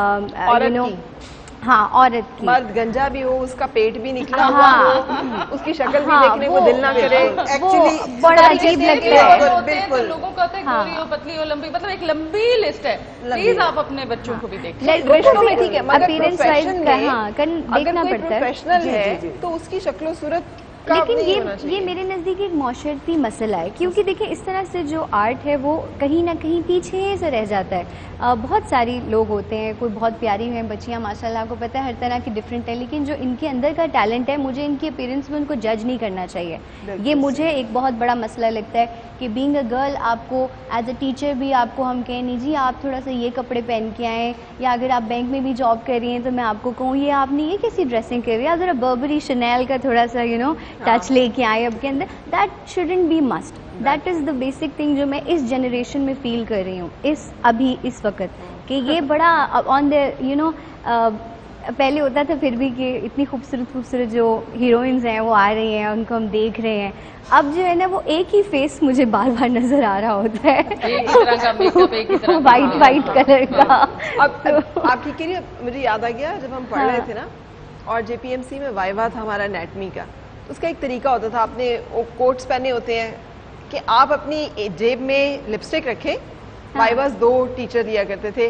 यू नो, हाँ, औरत की, मर्द गंजा भी हो, उसका पेट भी निकला हुआ हो, उसकी शक्ल भी देखने को दिल ना करे, एक्चुअली बड़ा अजीब लगता है। बिल्कुल, लोगों को कहते हैं गोरी हो, पतली हो, लंबी, मतलब एक लंबी लिस्ट है। प्लीज आप अपने बच्चों को भी देखिए। रिश्तों में ठीक है, मगर अपीयरेंस वाइज देखना पड़ता है। प्रोफेशनल है तो उसकी शक्लो सूरत, लेकिन ये मेरे नज़दीक एक मौशरती मसला है, क्योंकि देखिए इस तरह से जो आर्ट है वो कहीं ना कहीं पीछे से रह जाता है। बहुत सारी लोग होते हैं, कोई बहुत प्यारी हैं बच्चियाँ माशाल्लाह, को पता है हर तरह की डिफरेंट है, लेकिन जो इनके अंदर का टैलेंट है, मुझे इनकी अपीयरेंस में उनको जज नहीं करना चाहिए। ये मुझे एक बहुत बड़ा मसला लगता है कि बीइंग अ गर्ल, आपको एज अ टीचर भी आपको हम कहें नहीं जी आप थोड़ा सा ये कपड़े पहन के आएँ, या अगर आप बैंक में भी जॉब कर रही हैं तो मैं आपको कहूँ ये आपने ये कैसी ड्रेसिंग कर रही है, ज़रा बर्बरी शनेल का थोड़ा सा यू नो टच लेके आए अब के अंदर। That shouldn't be must, that is the basic thing जो मैं इस जनरेशन में फील कर रही हूँ इस वक्त, कि ये बड़ा ऑन द यू नो, पहले होता था फिर भी कि इतनी खूबसूरत जो हीरोइंस हैं वो आ रही हैं, उनको हम देख रहे हैं। अब जो है ना वो एक ही फेस मुझे बार बार नजर आ रहा होता है, एक ही तरह का मेकअप, एक ही तरह का वाइट कलर का। अब आपकी के लिए मुझे याद आ गया, जब हम पढ़ रहे थे ना और JPMC में वाइवा था हमारा एनाटमी का, तो उसका एक तरीका होता था, आपने वो कोट्स पहने होते हैं कि आप अपनी जेब में लिपस्टिक रखें। वाइवास 2 टीचर दिया करते थे,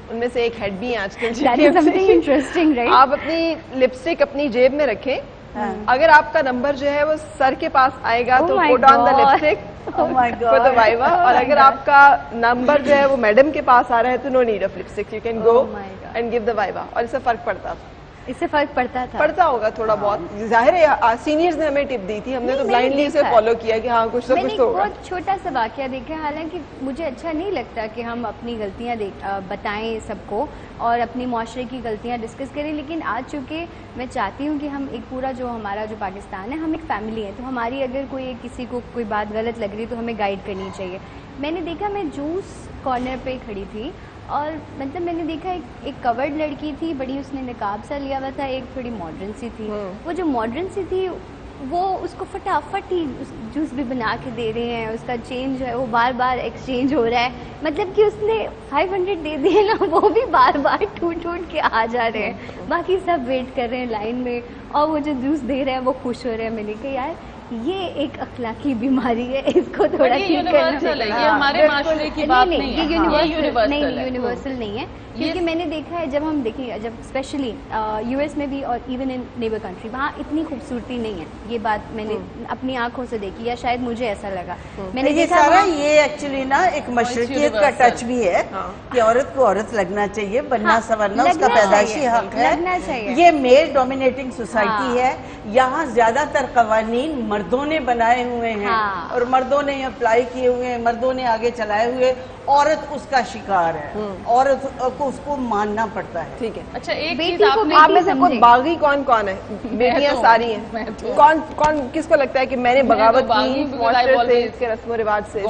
ان میں سے ایک ہیڈ بھی ہیں آج کل. That is something interesting, right? آپ اپنی لپسٹک اپنی جیب میں رکھیں, اگر آپ کا نمبر جو ہے وہ سر کے پاس آئے گا تو put on the lipstick for the viva, اور اگر آپ کا نمبر جو ہے وہ میڈم کے پاس آ رہا ہے تو no need of lipstick, you can go and give the viva. اور اس سے فرق پڑتا تھا, اس سے فرق پڑتا ہوگا تھوڑا بہت. ظاہر ہے سینئرز نے ہمیں ٹپ دی تھی, ہم نے تو بلائنڈلی اسے فالو کیا کہ ہاں کچھ تو کچھ تو ہوگا. میں نے بہت چھوٹا سا واقعہ دیکھا, حالانکہ مجھے اچھا نہیں لگتا کہ ہم اپنی غلطیاں بتائیں سب کو اور اپنی معاشرے کی غلطیاں ڈسکس کریں, لیکن آج چونکہ میں چاہتی ہوں کہ ہم ایک پورا جو ہمارا جو پاکستان ہے, ہم ایک فیملی ہے, تو ہماری اگر کوئی کسی کو کوئی بات غلط لگ رہی ہے تو ہمیں گائیڈ کرنی چاہیے. میں نے دیکھا, میں جوس کارنر پہ کھڑی تھی اور مطلب میں نے دیکھا ایک کورڈ لڑکی تھی, بڑی اس نے نقاب سا لیا ہوا تھا, ایک تھوڑی ماڈرن سی تھی. وہ جو ماڈرن سی تھی وہ اس کو فٹافٹ ہی جوس بھی بنا کے دے رہے ہیں, اس کا چینج جو ہے وہ بار بار ایکسچینج ہو رہا ہے, مطلب کہ اس نے 500 دے دیے نا, وہ بھی بار بار ٹوٹ کے آ جا رہے ہیں, باقی سب ویٹ کر رہے ہیں لائن میں, اور وہ جو جوس دے رہے ہیں وہ خوش ہو رہے ہیں. میں نے کہا یار یہ ایک اخلاقی بیماری ہے, اس کو تھوڑا ٹھیک کرنا. یہ ہمارے معاشرے کی بات نہیں ہے, یہ یونیورسل نہیں ہے, کیونکہ میں نے دیکھا ہے جب ہم دیکھیں, جب اسپیشلی یو ایس میں بھی اور ایون ان نیبر کنٹری, وہاں اتنی خوبصورتی نہیں ہے. یہ بات میں نے اپنی آنکھوں سے دیکھی, یا شاید مجھے ایسا لگا. میں نے یہ سارا یہ ایکچولی نا ایک مشرقیت کا ٹچ بھی ہے کہ عورت کو عورت لگنا چاہیے, بننا سنورنا اس کا پیدائشی حق ہے. یہ میل ڈومینیٹنگ سوسائٹی ہے, یہاں زیادہ تر قوانین مردوں نے بنائے ہوئے ہیں اور مردوں نے اپلائی کیے ہوئے ہیں, مردوں نے آگے چلائے ہوئے. عورت اس کا شکار ہے, عورت کو اس کو ماننا پڑتا ہے. ٹھک ہے. اچھا ایک چیز آپ میں سے کوئی باغی کون ہے؟ بیٹیاں ساری ہیں, کون کس کو لگتا ہے کہ میں نے بغاوت کی اس کے رسم و رواج سے؟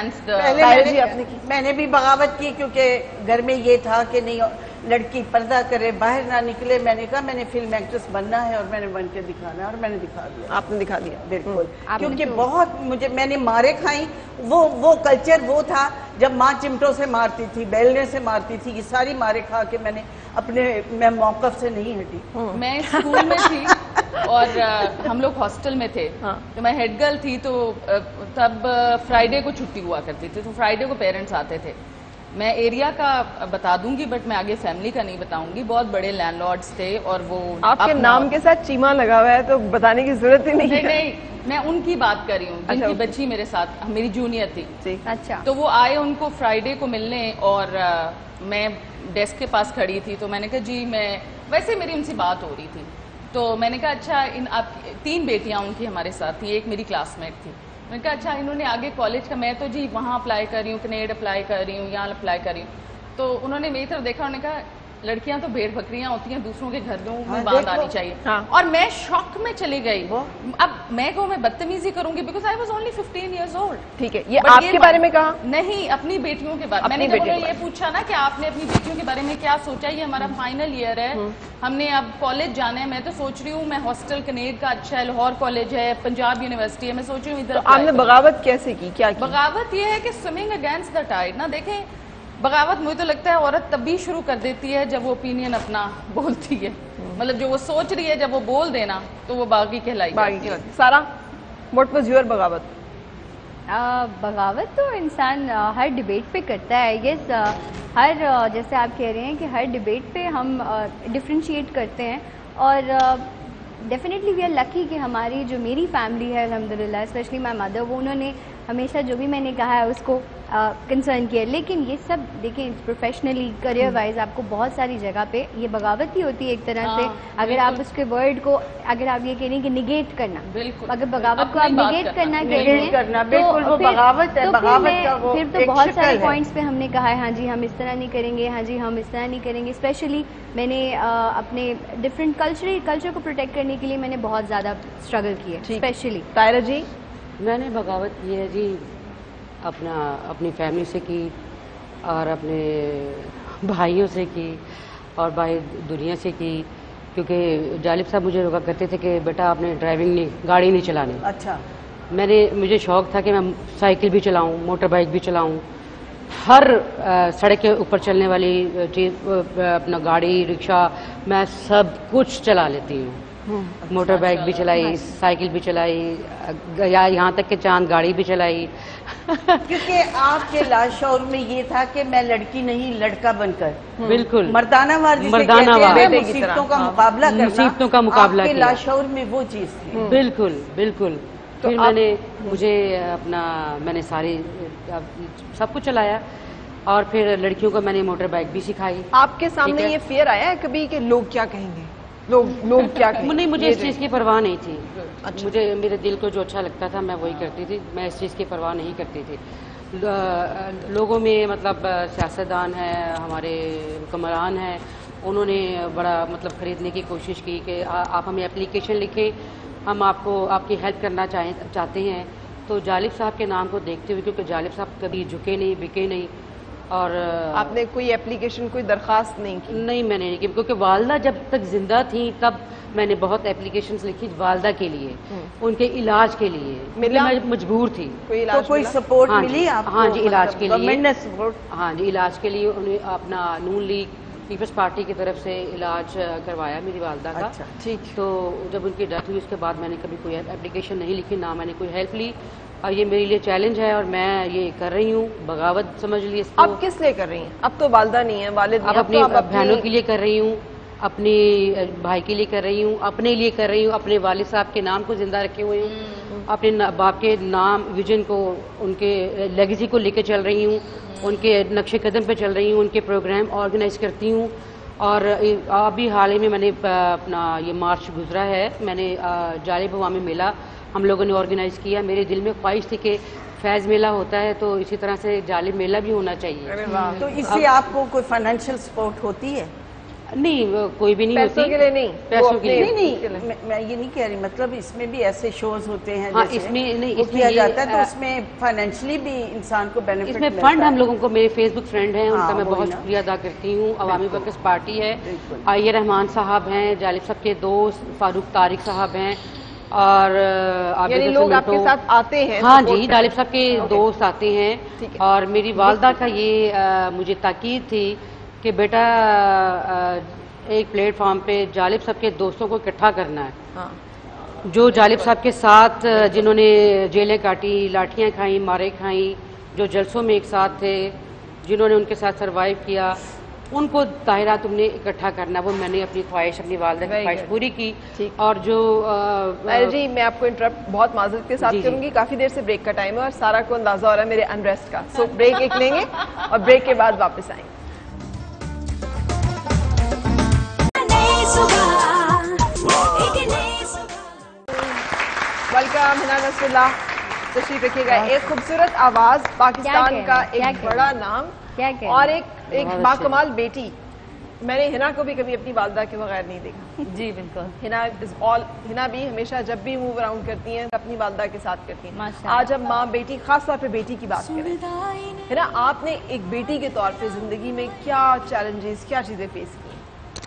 میں نے بھی بغاوت کی, کیونکہ گھر میں یہ تھا کہ نہیں لڑکی پردہ کرے, باہر نہ نکلے. میں نے کہا میں نے فلم ایکٹریس بننا ہے اور میں نے بن کے دکھانا ہے, اور میں نے دکھا دیا. آپ نے دکھا دیا. بالکل, کیونکہ بہت میں نے مارے کھائیں. وہ کلچر وہ تھا جب ماں چمٹوں سے مارتی تھی, بیلنے سے مارتی تھی, یہ ساری مارے کھا کے میں موقف سے نہیں ہٹی. میں اسکول میں تھی اور ہم لوگ ہاسٹل میں تھے, تو میں ہیڈ گرل تھی, تو تب فرائیڈے کو چھٹی ہوا کرتی تھی, تو فرائیڈے کو پیرنٹس آتے تھے. میں ایریا کا بتا دوں گی بٹ میں آگے فیملی کا نہیں بتاؤں گی. بہت بڑے لینڈ لارڈز تھے اور وہ آپ کے نام کے ساتھ چیما لگا ہوا ہے تو بتانے کی ضرورت ہی نہیں. میں ان کی بات کر رہی ہوں جن کی بچی میرے ساتھ میری جونیئر تھی. اچھا. تو وہ آئے ان کو فرائیڈے کو ملنے, اور میں ڈیسک کے پاس کھڑی تھی, تو میں نے کہا جی میں ویسے میری ان سے بات ہو رہی تھی, تو میں نے کہا اچھا آپ 3 بیٹیاں ان کی ہمارے ساتھ تھیں, ایک میری کلاس میٹ تھی. میں نے کہا اچھا انہوں نے آگے کالج کا, میں تو جی وہاں اپلائی کر رہی ہوں, کینیڈا اپلائی کر رہی ہوں, یہاں اپلائی کر رہی ہوں. تو انہوں نے میری طرف دیکھا, انہوں نے کہا لڑکیاں تو بھیڑ بکریاں ہوتی ہیں, دوسروں کے گھروں میں باندھ آنی چاہیے. اور میں شوق میں چلی گئی. اب میں کہوں میں بدتمیزی کروں گی because I was only 15 years old. ٹھیک ہے, یہ آپ کے بارے میں کہا نہیں, اپنی بیٹیوں کے بارے میں. میں نے انہوں نے یہ پوچھا نا کہ آپ نے اپنی بیٹیوں کے بارے میں کیا سوچا, یہ ہمارا فائنل ایئر ہے, ہم نے اب کالج جانا ہے. میں تو سوچ رہی ہوں میں ہاسٹل کینیڈا کا اچھا ہے, لاہور کالج ہے, پنجاب یونیورسٹی ہے, میں سوچ رہی ہوں ادھر. آپ نے بغاوت کیسے کی, کیا کی؟ بغاوت یہ ہے کہ سوئمنگ اگینسٹ دا ٹائڈ. نا دیکھیں, بغاوت مجھے تو لگتا ہے عورت تبھی شروع کر دیتی ہے جب وہ اوپینین اپنا بولتی ہے, مطلب جو وہ سوچ رہی ہے جب وہ بول دینا تو وہ باغی کہلائی جاتی ہے. سارا واٹ واز یور بغاوت؟ بغاوت تو انسان ہر ڈیبیٹ پہ کرتا ہے. یس, جیسے آپ کہہ رہے ہیں کہ ہر ڈیبیٹ پہ ہم ڈفرینشیٹ کرتے ہیں, اور ڈیفینیٹلی وی آر لکی کہ ہماری جو میری فیملی ہے الحمدللہ, اسپیشلی مائی مدر, وہ انہوں نے ہمیشہ جو بھی میں نے کہا ہے اس کو کنسرن کیا. لیکن یہ سب دیکھیں پروفیشنلی کریئر وائز آپ کو بہت ساری جگہ پہ یہ بغاوت ہی ہوتی ہے ایک طرح سے. اگر آپ اس کے ورڈ کو, اگر آپ یہ کہہ رہی ہیں کہ نگیٹ کرنا, اگر بغاوت کو آپ نگیٹ کرنا کہہ رہے ہیں تو پھر تو بہت سارے پوائنٹس پہ ہم نے کہا ہے ہاں جی ہم اس طرح نہیں کریں گے, ہاں جی ہم اس طرح نہیں کریں گے. اسپیشلی میں نے اپنے ڈفرینٹ کلچر کو پروٹیکٹ کرنے کے لیے میں نے بہت زیادہ اسٹرگل کی ہے. اسپیشلی طاہرہ جی؟ میں نے بغاوت کی ہے جی اپنی فیملی سے کی, اور اپنے بھائیوں سے کی, اور باہر دنیا سے کی. کیونکہ جالب صاحب مجھے روکا کرتے تھے کہ بیٹا آپ نے گاڑی نہیں چلانی. اچھا. مجھے شوق تھا کہ میں سائیکل بھی چلاؤں, موٹر بائک بھی چلاؤں, ہر سڑک کے اوپر چلنے والی چیز, اپنا گاڑی رکشہ میں سب کچھ چلا لیتی ہوں. मोटर बाइक भी चलाई, साइकिल भी चलाई, या यहाँ तक कि चांद गाड़ी भी चलाई। क्योंकि आपके लास्ट शोर में ये था कि मैं लड़की नहीं लड़का बनकर, बिल्कुल मर्दाना वार जिसे मर्दाना कहते हैं, वार, मुसीबतों का मुकाबला करना, मुसीबतों का मुकाबला आपके किया। लास्ट शोर में वो चीज़ थी। बिल्कुल बिल्कुल। फिर मैंने सारी सब कुछ चलाया और फिर लड़कियों को मैंने मोटर बाइक भी सिखाई। आपके सामने ये फियर आया है कभी कि लोग क्या कहेंगे, लोग क्या कहेंगे? नहीं, मुझे इस चीज़ की परवाह नहीं थी। अच्छा। मुझे मेरे दिल को जो अच्छा लगता था मैं वही करती थी, मैं इस चीज़ की परवाह नहीं करती थी। लोगों में मतलब सियासतदान है, हमारे हुक्मरान हैं, उन्होंने बड़ा मतलब ख़रीदने की कोशिश की कि आप हमें एप्लीकेशन लिखें, हम आपको आपकी हेल्प करना चाहते हैं। तो जालिब साहब के नाम को देखते हुए, क्योंकि जालिब साहब कभी झुके नहीं, बिके नहीं, और आपने कोई एप्लीकेशन, कोई दरख्वास्त नहीं की? नहीं, मैंने नहीं की, क्योंकि वालदा जब तक जिंदा थी तब मैंने बहुत एप्लीकेशंस लिखी वालदा के लिए, उनके इलाज के लिए। मैं मजबूर थी। तो कोई सपोर्ट मिली आपको? हाँ जी, इलाज के लिए गवर्नमेंट ने सपोर्ट? हाँ जी, इलाज के लिए उन्हें अपना नून लीग पीपल्स पार्टी की तरफ से इलाज करवाया मेरी वालदा का। अच्छा, ठीक। तो जब उनकी डेथ हुई उसके बाद मैंने कभी कोई एप्लीकेशन नहीं लिखी, ना मैंने कोई हेल्प ली, और ये मेरे लिए चैलेंज है और मैं ये कर रही हूँ, बगावत समझ ली इसको। अब किस लिए कर रही हैं? अब तो वालदा नहीं है, वालिद नहीं, अब अपनी तो बहनों के लिए कर रही हूँ, अपने भाई के लिए कर रही हूँ, अपने लिए कर रही हूँ, अपने वालिद साहब के नाम को जिंदा रखे हुए हूँ, अपने बाप के नाम, विजन को, उनके लेगेसी को लेकर चल रही हूँ, उनके नक्शे कदम पे चल रही हूँ, उनके प्रोग्राम ऑर्गेनाइज करती हूँ। और अभी हाल ही में मैंने अपना ये मार्च गुजरा है, मैंने जालिब अवामी मेला हम लोगों ने ऑर्गेनाइज किया। मेरे दिल में ख्वाहिश थी कि फैज़ मेला होता है तो इसी तरह से जालिब मेला भी होना चाहिए। तो इससे आपको कोई फाइनेंशियल सपोर्ट होती है? नहीं, कोई भी नहीं होती। पैसों के लिए नहीं, पैसों के लिए नहीं, मैं ये नहीं कह रही, मतलब इसमें भी ऐसे शोज होते हैं। हाँ, इसमें नहीं, इसमें किया जाता है तो उसमें फाइनेंशियली भी इंसान को बेनिफिट इसमें फंड हम लोगों को, मेरे फेसबुक फ्रेंड हैं, उनका मैं बहुत शुक्रिया अदा करती हूँ। अवामी वर्कर्स पार्टी है, आइए रहमान साहब हैं, जालिब साहब के दोस्त फारूक तारिक साहब हैं, और यानी लोग आपके साथ आते हैं? हाँ जी, जालिब साहब के दोस्त आते हैं। और मेरी वालदा का ये मुझे ताकीद थी कि बेटा एक प्लेटफॉर्म पे जालिब साहब के दोस्तों को इकट्ठा करना है। हाँ। जो जालिब साहब के साथ जिन्होंने जेलें काटी, लाठियाँ खाई, मारे खाई, जो जलसों में एक साथ थे, जिन्होंने उनके साथ सरवाइव किया, उनको ताहिरा तुमने इकट्ठा करना। वो मैंने अपनी ख्वाहिश, अपनी वालदा की ख्वाहिश पूरी की। और जो जी, मैं आपको इंटरप्ट बहुत माजरत के साथ करूंगी, काफी देर से ब्रेक का टाइम है और सारा को अंदाजा हो रहा है मेरे अनरेस्ट का। सो ब्रेक एक लेंगे और ब्रेक के बाद वापस आएंगे। वेलकम, हिना नसरुल्लाह, तशरीफ रखिएगा। एक खूबसूरत आवाज, पाकिस्तान का एक बड़ा नाम, और एक बाकमाल बेटी। मैंने हिना को भी कभी अपनी वालदा के बगैर नहीं देखा। जी बिल्कुल। हिना भी हमेशा जब भी मूव अराउंड करती हैं अपनी वालदा के साथ करती हैं। आज हम माँ बेटी, खास तौर पे बेटी की बात करें, हिना, आपने एक बेटी के तौर पे जिंदगी में क्या चैलेंजेस, क्या चीजें फेस की?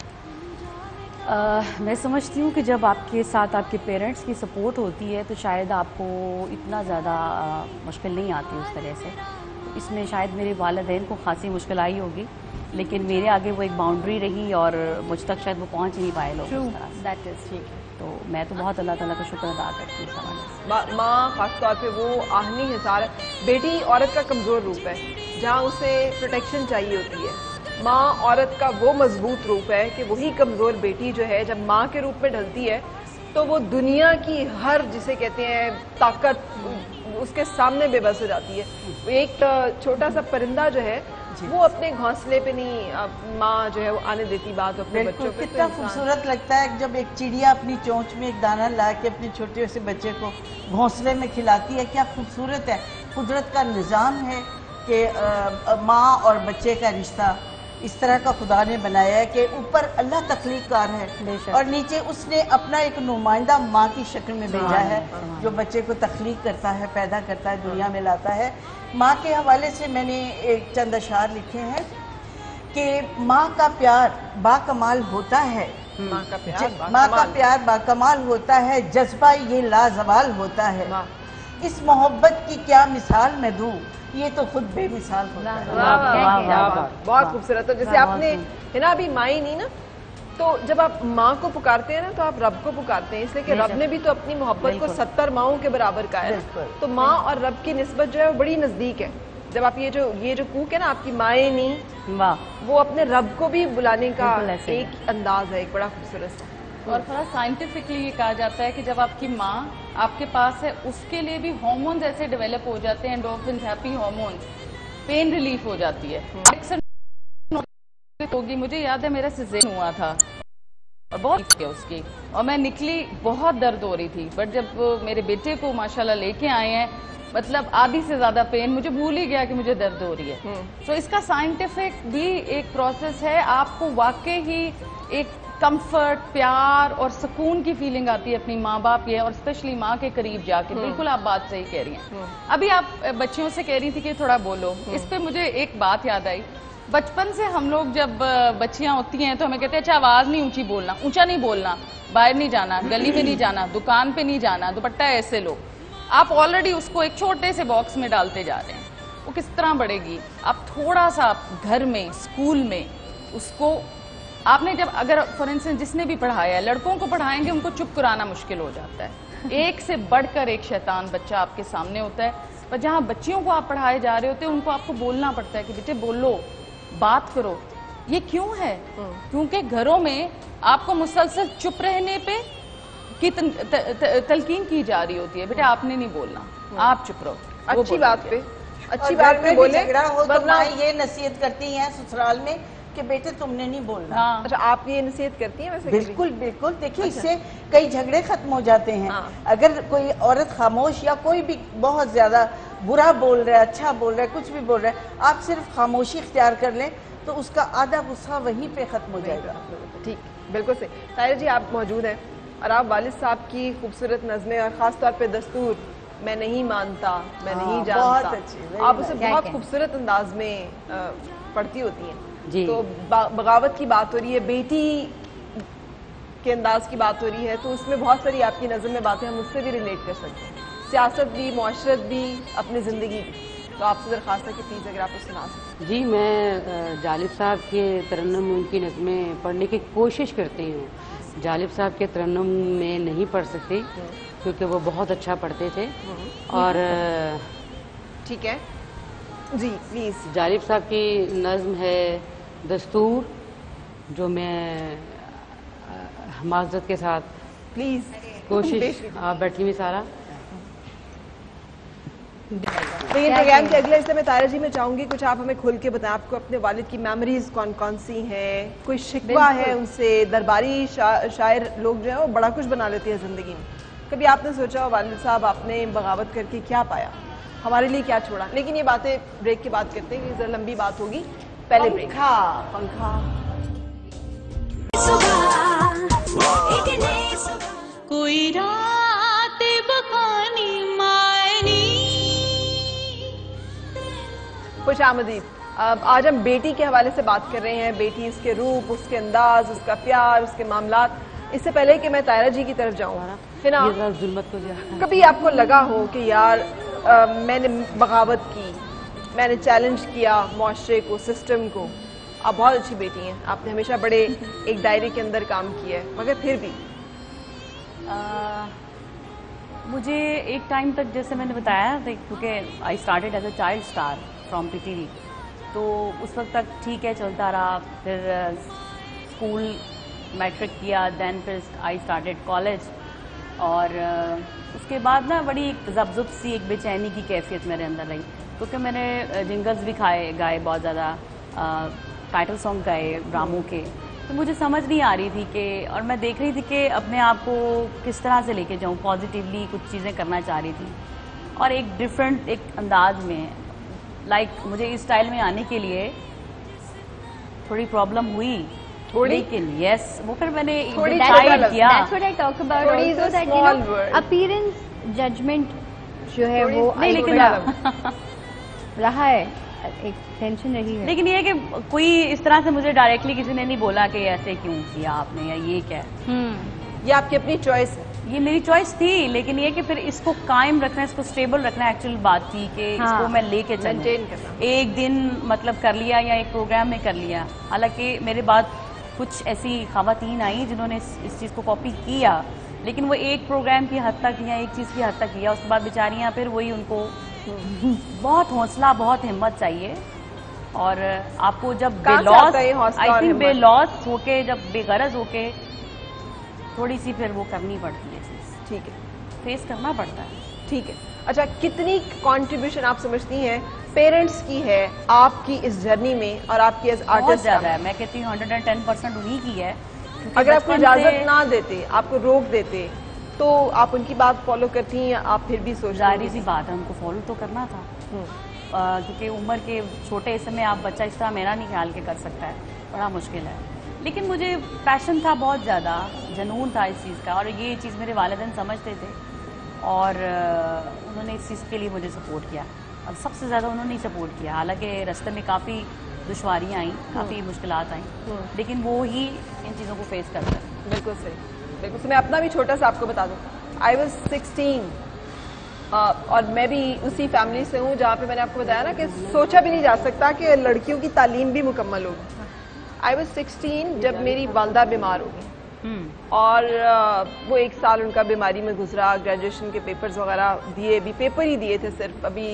मैं समझती हूँ कि जब आपके साथ आपके पेरेंट्स की सपोर्ट होती है तो शायद आपको इतना ज़्यादा मुश्किल नहीं आती उस तरह से। तो इसमें शायद मेरे वालिदैन को खासी मुश्किल आई होगी, लेकिन मेरे आगे वो एक बाउंड्री रही और मुझ तक शायद वो पहुँच ही नहीं पाए लोग उस तरह से। दैट इज़ ठीक है। तो मैं तो बहुत अल्लाह ताला का शुक्र अदा करती हूँ इस हवाले से। माँ खास तौर पे वो आहनी हिसार है। बेटी औरत का कमज़ोर रूप है, जहाँ उसे प्रोटेक्शन चाहिए होती है। माँ औरत का वो मजबूत रूप है कि वही कमज़ोर बेटी जो है जब माँ के रूप में ढलती है तो वो दुनिया की हर, जिसे कहते हैं, ताकत उसके सामने बेबस हो जाती है। एक छोटा सा परिंदा जो है वो अपने घोंसले पे नहीं, माँ जो है वो आने देती बात अपने बच्चों पे। कितना खूबसूरत लगता है जब एक चिड़िया अपनी चोंच में एक दाना ला के अपने छोटे से बच्चे को घोंसले में खिलाती है। क्या खूबसूरत है, कुदरत का निज़ाम है कि माँ और बच्चे का रिश्ता इस तरह का खुदा ने बनाया है कि ऊपर अल्लाह तख्लीकार है और नीचे उसने अपना एक नुमाइंदा माँ की शक्ल में भेजा है जो बच्चे को तख्लीक करता है, पैदा करता है, दुनिया में लाता है। माँ के हवाले से मैंने एक चंद अशार लिखे हैं कि माँ का प्यार बाकमाल होता है, माँ का प्यार बाकमाल होता है, जज्बा ये लाजवाल होता है, इस मोहब्बत की क्या मिसाल मैं दूँ, ये तो खुद बेमिसाल होता है। बहुत खूबसूरत। तो जैसे आपने, है ना, अभी माई नहीं ना, تو جب آپ ماں کو پکارتے ہیں نا تو آپ رب کو پکارتے ہیں، اس لیے کہ رب نے بھی تو اپنی محبت کو 70 ماؤں کے برابر کہا ہے، تو ماں اور رب کی نسبت جو ہے وہ بڑی نزدیک ہے. جب آپ یہ جو کوک ہے نا آپ کی مائیں نہیں، وہ اپنے رب کو بھی بلانے کا ایک انداز ہے، ایک بڑا خوبصورت. اور تھوڑا سائنٹیفکلی یہ کہا جاتا ہے کہ جب آپ کی ماں آپ کے پاس ہے اس کے لیے بھی ہارمونز ایسے ڈیولپ ہو جاتے ہیں، endorphins, happy hormones, pain relief ہو جاتی ہے. ہوگی مجھے یاد ہے میرا سیزین ہوا تھا اور بہت کیا اس کی، اور میں نکلی بہت درد ہو رہی تھی، بٹ جب میرے بیٹے کو ماشاءاللہ لے کے آئے ہیں مطلب آدھی سے زیادہ پین مجھے بھول ہی گیا کہ مجھے درد ہو رہی ہے. سو اس کا سائنٹیفک بھی ایک پروسیس ہے، آپ کو واقعی ہی ایک کمفرٹ، پیار اور سکون کی فیلنگ آتی ہے اپنی ماں باپ یہ، اور اسپیشلی ماں کے قریب جا کے. بالکل آپ بات صحیح کہہ رہی ہیں. ابھی آپ بچیوں سے کہہ رہی تھی کہ تھوڑا بولو، اس پہ مجھے ایک بات یاد آئی. بچپن سے ہم لوگ جب بچیاں ہوتی ہیں تو ہمیں کہتے ہیں اچھا آواز نہیں اونچی بولنا، اونچا نہیں بولنا، باہر نہیں جانا، گلی میں نہیں جانا، دکان پہ نہیں جانا، دوپٹہ ایسے لو. آپ آلریڈی اس کو ایک چھوٹے سے باکس میں ڈالتے جا رہے ہیں. وہ کس طرح بڑھے گی؟ آپ تھوڑا سا گھر میں، اسکول میں اس کو آپ نے جب اگر فار انسٹنس جس نے بھی پڑھایا ہے، لڑکوں کو پڑھائیں گے ان کو چپ کرانا مشکل ہو جاتا ہے. ایک سے بڑھ کر ایک شیطان بچہ آپ کے سامنے ہوتا ہے، پر جہاں بچیوں کو آپ پڑھائے جا رہے ہوتے ہیں ان کو آپ کو بولنا پڑتا ہے کہ بیٹے بولو، بات کرو. یہ کیوں ہے؟ کیونکہ گھروں میں آپ کو مسلسل چپ رہنے پہ کی تلقین کی جا رہی ہوتی ہے، بیٹے آپ نے نہیں بولنا، آپ چپ رہو. اچھی بات پہ بولے. جھگڑا ہو تو ماں یہ نصیحت کرتی ہیں سسرال میں کہ بیٹے تم نے نہیں بولنا. اچھا آپ یہ نصیحت کرتی ہیں ویسے؟ بالکل بالکل. دیکھیں اس سے کئی جھگڑے ختم ہو جاتے ہیں. اگر کوئی عورت خاموش یا کوئی بھی بہت زیادہ برا بول رہا ہے، اچھا بول رہا ہے، کچھ بھی بول رہا ہے، آپ صرف خاموشی اختیار کر لیں تو اس کا آدھا غصہ وہیں پہ ختم ہو جائے گا. ٹھیک، بالکل صحیح. طاہرہ جی آپ موجود ہیں اور آپ والد صاحب کی خوبصورت نظمیں اور خاص طور پہ دستور میں نہیں مانتا، میں نہیں جانتا، آپ اسے بہت خوبصورت انداز میں پڑھتی ہوتی ہیں. تو بغاوت کی بات ہو رہی ہے، بیٹی کے انداز کی بات ہو رہی ہے، تو اس میں بہت ساری آپ کی نظم میں باتیں ہم اس سے بھی ریلیٹ کر سکتے ہیں، سیاست بھی، معاشرت بھی، اپنی زندگی بھی. تو آپ سے درخواست ہے کہ پلیز اگر آپ کو سنا سکتے. جی میں جالب صاحب کے ترنم ان کی نظمیں پڑھنے کی کوشش کرتی ہوں. جالب صاحب کے ترنم میں نہیں پڑھ سکتی کیونکہ وہ بہت اچھا پڑھتے تھے. اور ٹھیک ہے جی پلیز. جالب صاحب کی نظم ہے دستور، جو میں معذرت کے ساتھ پلیز کوشش. آپ بیٹھی ہوئی سارا. لیکن پروگرام کے اگلے حصے میں طاہرہ جی میں چاہوں گی کچھ آپ ہمیں کھل کے بتائیں، آپ کو اپنے والد کی میموریز کون کون سی ہیں، کوئی شکوہ ہے ان سے؟ درباری شاعر لوگ جو ہے وہ بڑا کچھ بنا لیتے ہیں زندگی میں. کبھی آپ نے سوچا ہو والد صاحب آپ نے بغاوت کر کے کیا پایا، ہمارے لیے کیا چھوڑا؟ لیکن یہ باتیں بریک کے بعد کرتے ہیں، ذرا لمبی بات ہوگی. پہلے بریک. پنکھا کوئی رات بخانی معنی. خوش آمدید. آج ہم بیٹی کے حوالے سے بات کر رہے ہیں، بیٹی، اس کے روپ، اس کے انداز، اس کا پیار، اس کے معاملات. اس سے پہلے کہ میں طاہرہ جی کی طرف جاؤں، کبھی آپ کو لگا ہو کہ یار میں نے بغاوت کی، میں نے چیلنج کیا معاشرے کو، سسٹم کو؟ آپ بہت اچھی بیٹی ہیں، آپ نے ہمیشہ بڑے ایک دائرے کے اندر کام کیا ہے، مگر پھر بھی مجھے ایک ٹائم تک جیسے میں نے بتایا کیونکہ I started as a child star from P T V, تو اس وقت تک ٹھیک ہے چلتا رہا. پھر اسکول میٹرک کیا، دین پھر آئی اسٹارٹیڈ کالج، اور اس کے بعد نا بڑی ایک ضبط سی، ایک بے چینی کی کیفیت میرے اندر رہی، کیونکہ میں نے جنگلز بھی گائے بہت زیادہ، ٹائٹل سانگ گائے ڈراموں کے. تو مجھے سمجھ نہیں آ رہی تھی کہ، اور میں دیکھ رہی تھی کہ اپنے آپ کو کس طرح سے لے کے جاؤں، پازیٹیولی کچھ چیزیں کرنا چاہ رہی تھی، اور ایک ڈفرینٹ ایک انداز میں، لائک مجھے اس اسٹائل میں آنے کے لیے تھوڑی پرابلم ہوئی، لیکن یس وہ پھر میں نے ڈیسائیڈ کیا. That's what I talk about also, that you know, appearance judgment جو ہے وہ لیکن رہا ہے، ایک ٹینشن رہی ہے. لیکن یہ ہے کہ کوئی اس طرح سے مجھے ڈائریکٹلی کسی نے نہیں بولا کہ ایسے کیوں کیا آپ نے، یا یہ کیا ہے. یہ آپ کی اپنی چوائس ہے؟ یہ میری چوائس تھی، لیکن یہ کہ پھر اس کو قائم رکھنا، اس کو سٹیبل رکھنا ایکچوئل بات تھی کہ اس کو میں لے کے چلوں. ایک دن مطلب کر لیا یا ایک پروگرام میں کر لیا، حالانکہ میرے بعد کچھ ایسی خواتین آئیں جنہوں نے اس چیز کو کاپی کیا، لیکن وہ ایک پروگرام کی حد تک یا ایک چیز کی حد تک کیا، اس کے بعد بیچاریاں پھر وہی ان کو بہت حوصلہ بہت ہمت چاہیے. اور آپ کو جب بے لاس آئی تھنک بے لاس ہو کے جب بے غرض ہو کے تھوڑی سی پھر وہ کرنی پڑتی ہے چیز. ٹھیک ہے، فیس کرنا پڑتا ہے. ٹھیک ہے. اچھا، کتنی کنٹریبیوشن آپ سمجھتی ہیں پیرنٹس کی ہے آپ کی اس جرنی میں اور آپ کی ایز آرٹسٹ؟ بہت زیادہ ہے. میں کہتی ہوں 110% انہی کی ہے. اگر آپ کو اجازت نہ دیتے، آپ کو روک دیتے، تو آپ ان کی بات فالو کرتی ہیں یا آپ پھر بھی سوچ؟ ظاہری سی بات ہے، ان کو فالو تو کرنا تھا، کیونکہ عمر کے چھوٹے حصے میں آپ بچہ اس طرح میرا نہیں خیال کے کر سکتا ہے، بڑا مشکل ہے. لیکن مجھے پیشن تھا بہت زیادہ، جنون تھا اس چیز کا، اور یہ چیز میرے والدین سمجھتے تھے اور انہوں نے اس چیز کے لیے مجھے سپورٹ کیا. اور سب سے زیادہ انہوں نے سپورٹ کیا، حالانکہ راستے میں کافی دشواریاں آئیں، کافی مشکلات آئیں، لیکن وہ ہی ان چیزوں کو فیس کرتا ہے. بالکل صحیح، بالکل صحیح. میں اپنا بھی چھوٹا سا آپ کو بتا دوں. آئی واز 16 اور میں بھی اسی فیملی سے ہوں جہاں پہ میں نے آپ کو بتایا نا کہ سوچا بھی نہیں جا سکتا کہ لڑکیوں کی تعلیم بھی مکمل ہوگی. آئی واز 16 جب میری والدہ بیمار ہو گئی، اور وہ 1 سال ان کا بیماری میں گزرا. گریجویشن کے پیپرز وغیرہ دیے، بھی پیپر ہی دیے تھے صرف. ابھی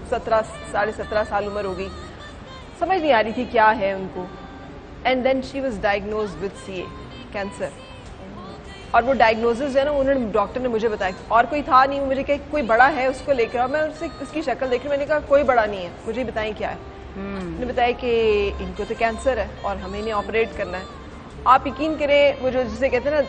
17 سال عمر ہو گئی. سمجھ نہیں آ رہی تھی کیا ہے ان کو. And then she was diagnosed with CA cancer. اور وہ ڈائگنوزز ہے نا، انہوں نے ڈاکٹر نے مجھے بتایا، اور کوئی تھا نہیں. مجھے کہ کوئی بڑا ہے اس کو لے کر آؤ. میں اس کی شکل دیکھ رہی، میں نے کہا کوئی بڑا نہیں ہے، مجھے بتائیں کیا ہے. انہوں نے بتایا کہ ان کو تو کینسر ہے اور ہمیں انہیں آپریٹ کرنا ہے. آپ یقین کریں، وہ جو جسے کہتے ہیں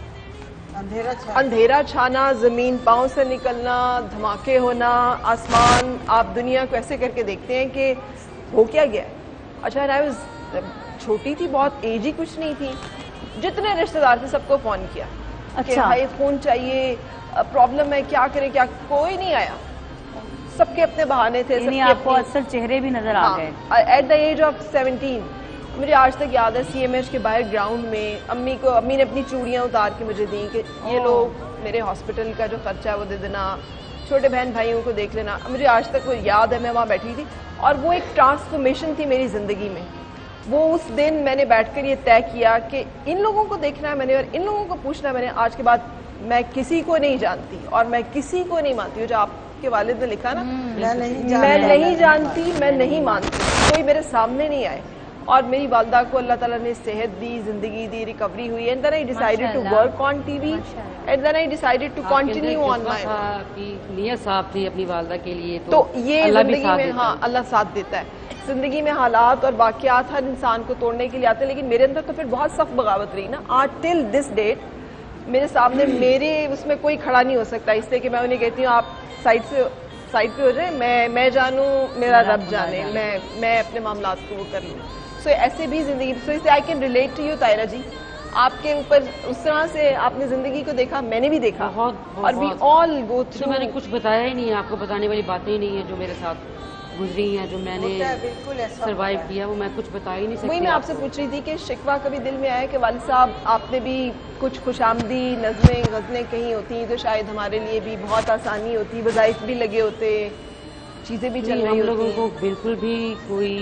نا اندھیرا چھانا، زمین پاؤں سے نکلنا، دھماکے ہونا، آسمان، آپ دنیا کو ایسے کر کے دیکھتے ہیں کہ ہو کیا گیا ہے. اچھا، چھوٹی تھی بہت، ایج ہی کچھ نہیں تھی. جتنے رشتہ دار تھے سب کو فون کیا کہ بھائی خون چاہیے، پرابلم ہے، کیا کریں کیا. کوئی نہیں آیا، سب کے اپنے بہانے تھے. یعنی آپ کو اکثر چہرے بھی نظر آ گئے. ایٹ دا ایج آف 17 مجھے آج تک یاد ہے CMH کے باہر گراؤنڈ میں امی نے اپنی چوڑیاں اتار کے مجھے دیں کہ یہ لوگ میرے ہاسپٹل کا جو خرچہ ہے وہ دے دینا، چھوٹے بہن بھائیوں کو دیکھ لینا. مجھے آج تک وہ یاد ہے، میں وہاں بیٹھی تھی اور وہ ایک ٹرانسفارمیشن تھی میری زندگی میں. وہ اس دن میں نے بیٹھ کر یہ طے کیا کہ ان لوگوں کو دیکھنا ہے میں نے اور ان لوگوں کو پوچھنا ہے میں نے. آج کے بعد میں کسی کو نہیں جانتی اور میں کسی کو نہیں مانتی ہوں. جو آپ کے والد نے لکھا نا، میں نہیں جانتی، میں نہیں مانتی، کوئی میرے سامنے نہیں آئے. اور میری والدہ کو اللہ تعالیٰ نے صحت دی، زندگی دی، ریکوری ہوئی. And then I decided to work on TV. And then I decided to continue on my. نیت صاحب تھی اپنی والدہ کے لیے، تو یہ زندگی میں ہاں اللہ ساتھ دیتا ہے. زندگی میں حالات اور واقعات ہر انسان کو توڑنے کے لیے آتے ہیں، لیکن میرے اندر تو پھر بہت سخت بغاوت رہی نا. آج ٹل دس ڈیٹ میرے سامنے میرے اس میں کوئی کھڑا نہیں ہو سکتا. اس لیے کہ میں انہیں کہتی ہوں آپ سائڈ پہ ہو جائیں، میں جانوں، میرا رب جانے، میں اپنے معاملات کو وہ کر لوں. سو ایسے بھی زندگی، سو اس سے I can relate to you Tahira ji. آپ کے اوپر اس طرح سے آپ نے زندگی کو دیکھا، میں نے بھی دیکھا، اور وی آل گو تھرو. میں نے کچھ بتایا ہی نہیں ہے، آپ کو بتانے والی باتیں ہی نہیں ہیں جو میرے ساتھ گزری ہیں، جو میں نے سروائیو کیا، وہ میں کچھ بتا ہی نہیں سکتی. وہی میں آپ سے پوچھ رہی تھی کہ شکوہ کبھی دل میں آیا کہ والد صاحب آپ نے بھی کچھ خوش آمدی نظمیں غزلیں کہیں ہوتی تو شاید ہمارے لیے بھی بہت آسانی ہوتی، وظائف بھی لگے ہوتے، چیزیں بھی چل رہی ہوتی. ہم لوگوں کو بالکل بھی کوئی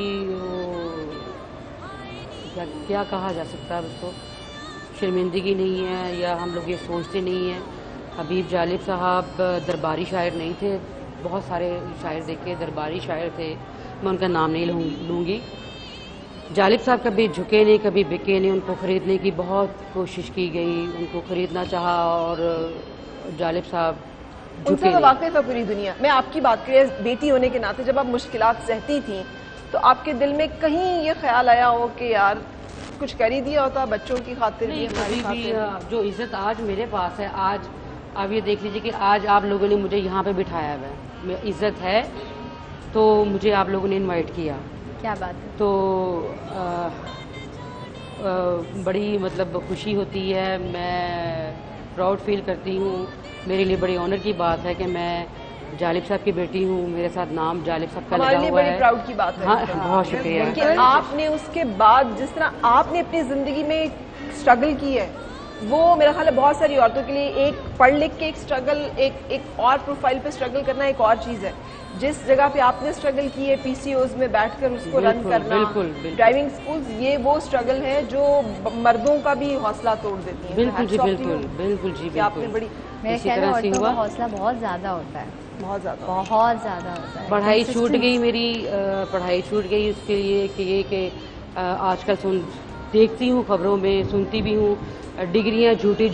کیا کہا جا سکتا ہے، اس کو شرمندگی نہیں ہے یا ہم لوگ یہ سوچتے نہیں ہیں. حبیب جالب صاحب درباری شاعر نہیں تھے، بہت سارے شاعر دیکھے، درباری شاعر تھے، میں ان کا نام نہیں لوں گی. جالب صاحب کبھی جھکے نہیں، کبھی بکے نہیں. ان کو خریدنے کی بہت کوشش کی گئی، ان کو خریدنا چاہا، اور جالب صاحب ان سے تو واقف ہے پوری دنیا. میں آپ کی بات کریں بیٹی ہونے کے ناطے، جب آپ مشکلات سہتی تھیں تو آپ کے دل میں کہیں یہ خیال آیا ہو کہ یار کچھ کر ہی دیا ہوتا بچوں کی خاطر بھی، ہماری خاطر؟ جو عزت آج میرے پاس ہے، آج آپ یہ دیکھ لیجیے کہ آج آپ لوگوں نے مجھے یہاں پہ بٹھایا ہوا ہے، عزت ہے تو مجھے آپ لوگوں نے انوائٹ کیا. کیا بات ہے. تو بڑی مطلب خوشی ہوتی ہے، میں پراؤڈ فیل کرتی ہوں. میرے لیے بڑی آنر کی بات ہے کہ میں جالب صاحب کی بیٹی ہوں، میرے ساتھ نام جالب صاحب کا لگا ہوا ہے. ہمارے لیے بڑی پراؤڈ کی بات ہے. ہاں بہت شکریہ. کہ آپ نے اس کے بعد جس طرح آپ نے اپنی زندگی میں اسٹرگل کی ہے، وہ میرا خیال ہے بہت ساری عورتوں کے لیے ایک پڑھ لکھ کے ایک اسٹرگل، ایک اور پروفائل پہ اسٹرگل کرنا ایک اور چیز ہے. جس جگہ پہ آپ نے اسٹرگل کی ہے پی سی اوز میں بیٹھ کر اس کو رن کرنا، ڈرائیونگ اسکولز، یہ وہ اسٹرگل ہے جو مردوں کا بھی حوصلہ توڑ دیتی ہے. بالکل جی بالکل بالکل جی کہ آپ نے بڑی میرے خیال میں عورتوں کا حوصلہ بہت زیادہ ہوتا ہے، بہت زیادہ ہوتا ہے. پڑھائی چھوٹ گئی میری، پڑھائی چھوٹ گئی اس کے لیے کہ یہ کہ آج کل دیکھتی ہوں خبروں میں، سنتی بھی ہوں ڈگریاں جھوٹی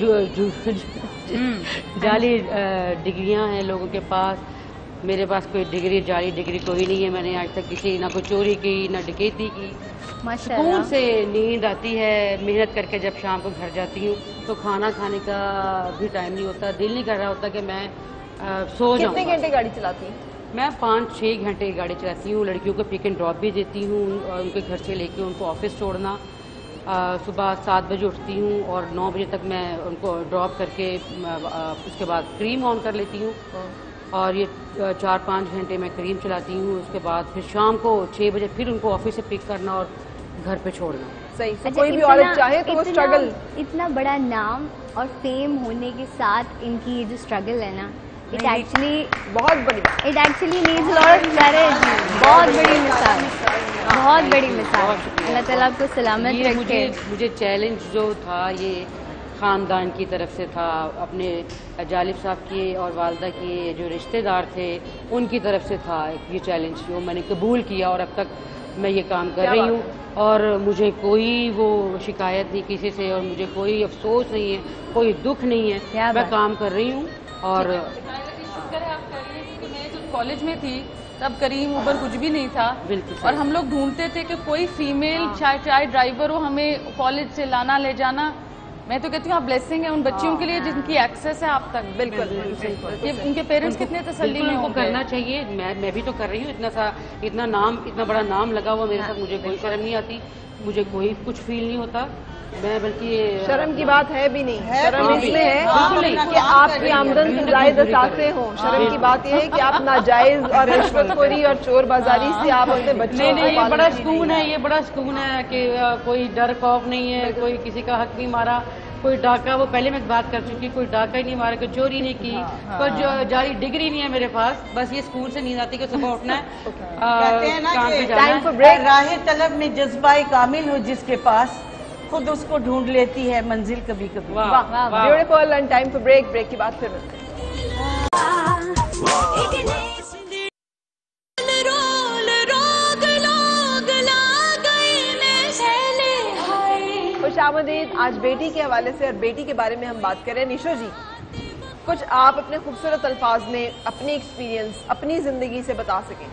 جعلی ڈگریاں ہیں لوگوں کے پاس. میرے پاس کوئی ڈگری جعلی ڈگری کوئی نہیں ہے. میں نے آج تک کسی نہ کوئی چوری کی نہ ڈکیتی کی. سکون سے نیند آتی ہے محنت کر کے. جب شام کو گھر جاتی ہوں تو کھانا کھانے کا بھی ٹائم نہیں ہوتا، دل نہیں کر رہا ہوتا کہ میں سو جاؤں. کتنے گھنٹے گاڑی چلاتی ہیں؟ میں 5-6 گھنٹے گاڑی چلاتی ہوں. لڑکیوں کو پک اینڈ ڈراپ بھی دیتی ہوں اور ان کے گھر سے لے کے ان کو آفس چھوڑنا. صبح 7 بجے اٹھتی ہوں اور 9 بجے تک میں ان کو ڈراپ کر کے اس کے بعد کریم آن کر لیتی ہوں اور یہ 4-5 گھنٹے میں کریم چلاتی ہوں. اس کے بعد پھر شام کو 6 بجے پھر ان کو آفس سے پک کرنا اور گھر پہ چھوڑنا. صحیح. کوئی بھی عورت چاہے تو وہ اسٹرگل. اتنا بڑا نام اور فیم ہونے کے ساتھ ان کی یہ جو اسٹرگل ہے نا، اٹ ایکچولی بہت بڑی، it actually needs lot of courage. بہت بڑی مثال، بہت بڑی مثال. اللہ تعالیٰ آپ کو سلامت رکھے. مجھے چیلنج جو تھا یہ خاندان کی طرف سے تھا، اپنے جالب صاحب کے اور والدہ کے جو رشتہ دار تھے ان کی طرف سے تھا. یہ چیلنج جو میں نے قبول کیا اور اب تک میں یہ کام کر رہی ہوں اور مجھے کوئی وہ شکایت نہیں کسی سے اور مجھے کوئی افسوس نہیں ہے، کوئی دکھ نہیں ہے. میں کام کر رہی ہوں. اور میں جب کالج میں تھی تب کریم اوبر کچھ بھی نہیں تھا. بالکل. اور ہم لوگ ڈھونڈتے تھے کہ کوئی فیمیل چاہے ڈرائیور ہو ہمیں کالج سے لانا لے جانا. میں تو کہتی ہوں آپ بلیسنگ ہے ان بچیوں کے لیے جن کی ایکسیس ہے آپ تک. بالکل. ان کے پیرنٹس کتنے تسلی میں کو کرنا چاہیے. میں بھی تو کر رہی ہوں. اتنا بڑا نام لگا ہوا میرے ساتھ. مجھے کوئی شرم نہیں آتی، مجھے کوئی کچھ فیل نہیں ہوتا. میں بلکہ شرم کی بات ہے بھی نہیں. شرم اس میں ہے کہ آپ کی آمدن سے زائد اثاثے ہوں. شرم کی بات یہ ہے کہ آپ ناجائز اور رشوت خوری اور چور بازاری سے آپ اپنے بچوں کو. یہ بڑا سکون ہے، یہ بڑا سکون ہے کہ کوئی ڈر خوف نہیں ہے، کوئی کسی کا حق نہیں مارا، کوئی ڈاکہ، وہ پہلے میں بات کر چکی، کوئی ڈاکہ ہی نہیں مارا، کوئی چوری نہیں کی، کوئی جعلی ڈگری نہیں ہے میرے پاس. بس یہ سکون سے نیند آتی کہ صبح اٹھنا ہے، کام پہ جانا ہے. راہ طلب میں جذبہ کامل ہو جس کے پاس، خود اس کو ڈھونڈ لیتی ہے منزل کبھی کبھی. Beautiful. And time for break. Break کی بات پھر ملتے ہیں. خوش آمدید. آج بیٹی کے حوالے سے اور بیٹی کے بارے میں ہم بات کریں. نیشو جی، کچھ آپ اپنے خوبصورت الفاظ میں اپنی ایکسپیرینس، اپنی زندگی سے بتا سکیں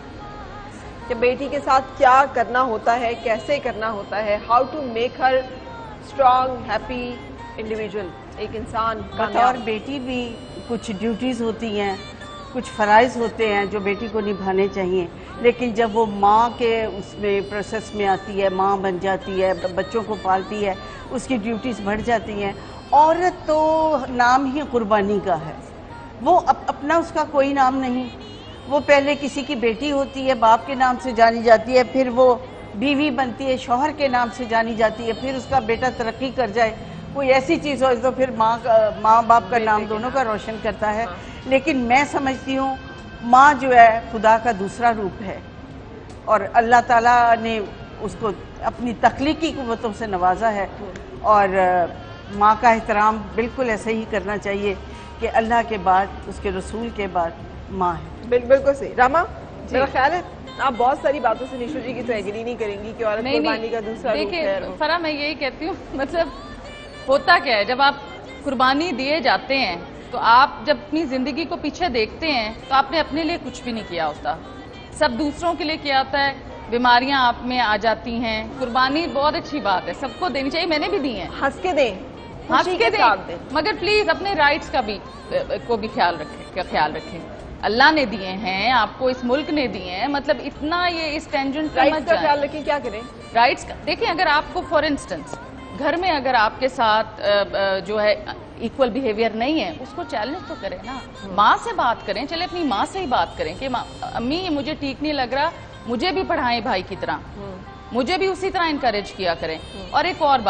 کہ بیٹی کے ساتھ کیا کرنا ہوتا ہے، کیسے کرنا ہوتا ہے. How to make her strong happy individual, ایک انسان. اور بیٹی بھی کچھ ڈیوٹیز ہوتی ہیں، کچھ فرائض ہوتے ہیں جو بیٹی کو نبھانے چاہیے. لیکن جب وہ ماں کے اس میں پروسیس میں آتی ہے، ماں بن جاتی ہے، بچوں کو پالتی ہے، اس کی ڈیوٹیز بڑھ جاتی ہیں. عورت تو نام ہی قربانی کا ہے. وہ اپنا اس کا کوئی نام نہیں. وہ پہلے کسی کی بیٹی ہوتی ہے، باپ کے نام سے جانی جاتی ہے، پھر وہ بیوی بنتی ہے، شوہر کے نام سے جانی جاتی ہے، پھر اس کا بیٹا ترقی کر جائے، کوئی ایسی چیز ہو تو پھر ماں باپ کا نام دونوں کا روشن کرتا ہے. لیکن میں سمجھتی ہوں ماں جو ہے خدا کا دوسرا روپ ہے اور اللہ تعالیٰ نے اس کو اپنی تخلیقی قوتوں سے نوازا ہے. اور ماں کا احترام بالکل ایسے ہی کرنا چاہیے کہ اللہ کے بعد، اس کے رسول کے بعد ماں ہے. بالکل صحیح. راما، میرا خیال ہے آپ بہت ساری باتوں سے نیشو جی کی تو ایگری نہیں کریں گی کہ عورت قربانی کا دوسرا روپ ہے. فرح، میں یہی کہتی ہوں، مطلب ہوتا کیا ہے جب آپ قربانی دیے جاتے ہیں تو آپ جب اپنی زندگی کو پیچھے دیکھتے ہیں تو آپ نے اپنے لیے کچھ بھی نہیں کیا ہوتا، سب دوسروں کے لیے کیا ہوتا ہے. بیماریاں آپ میں آ جاتی ہیں. قربانی بہت اچھی بات ہے، سب کو دینی چاہیے. میں نے بھی دی ہیں. ہنس کے دیں، ہنس کے دیں، مگر پلیز اپنے رائٹس کا بھی خیال رکھیں. اللہ نے دیے ہیں آپ کو، اس ملک نے دیے ہیں. مطلب اتنا یہ اس ٹینجنٹ کا مت جائیں. خیال رکھیں. کیا کریں رائٹس کا؟ دیکھیں، اگر آپ کو فار انسٹنس گھر میں اگر آپ کے ساتھ جو ہے ایکول بیہیویئر نہیں ہے، اس کو چیلنج تو کریں نا. ماں سے بات کریں. چلے اپنی ماں سے ہی بات کریں کہ امی یہ مجھے ٹھیک نہیں لگ رہا، مجھے بھی پڑھائیں بھائی کی طرح، مجھے بھی اسی طرح انکریج کیا کریں. اور ایک اور بات،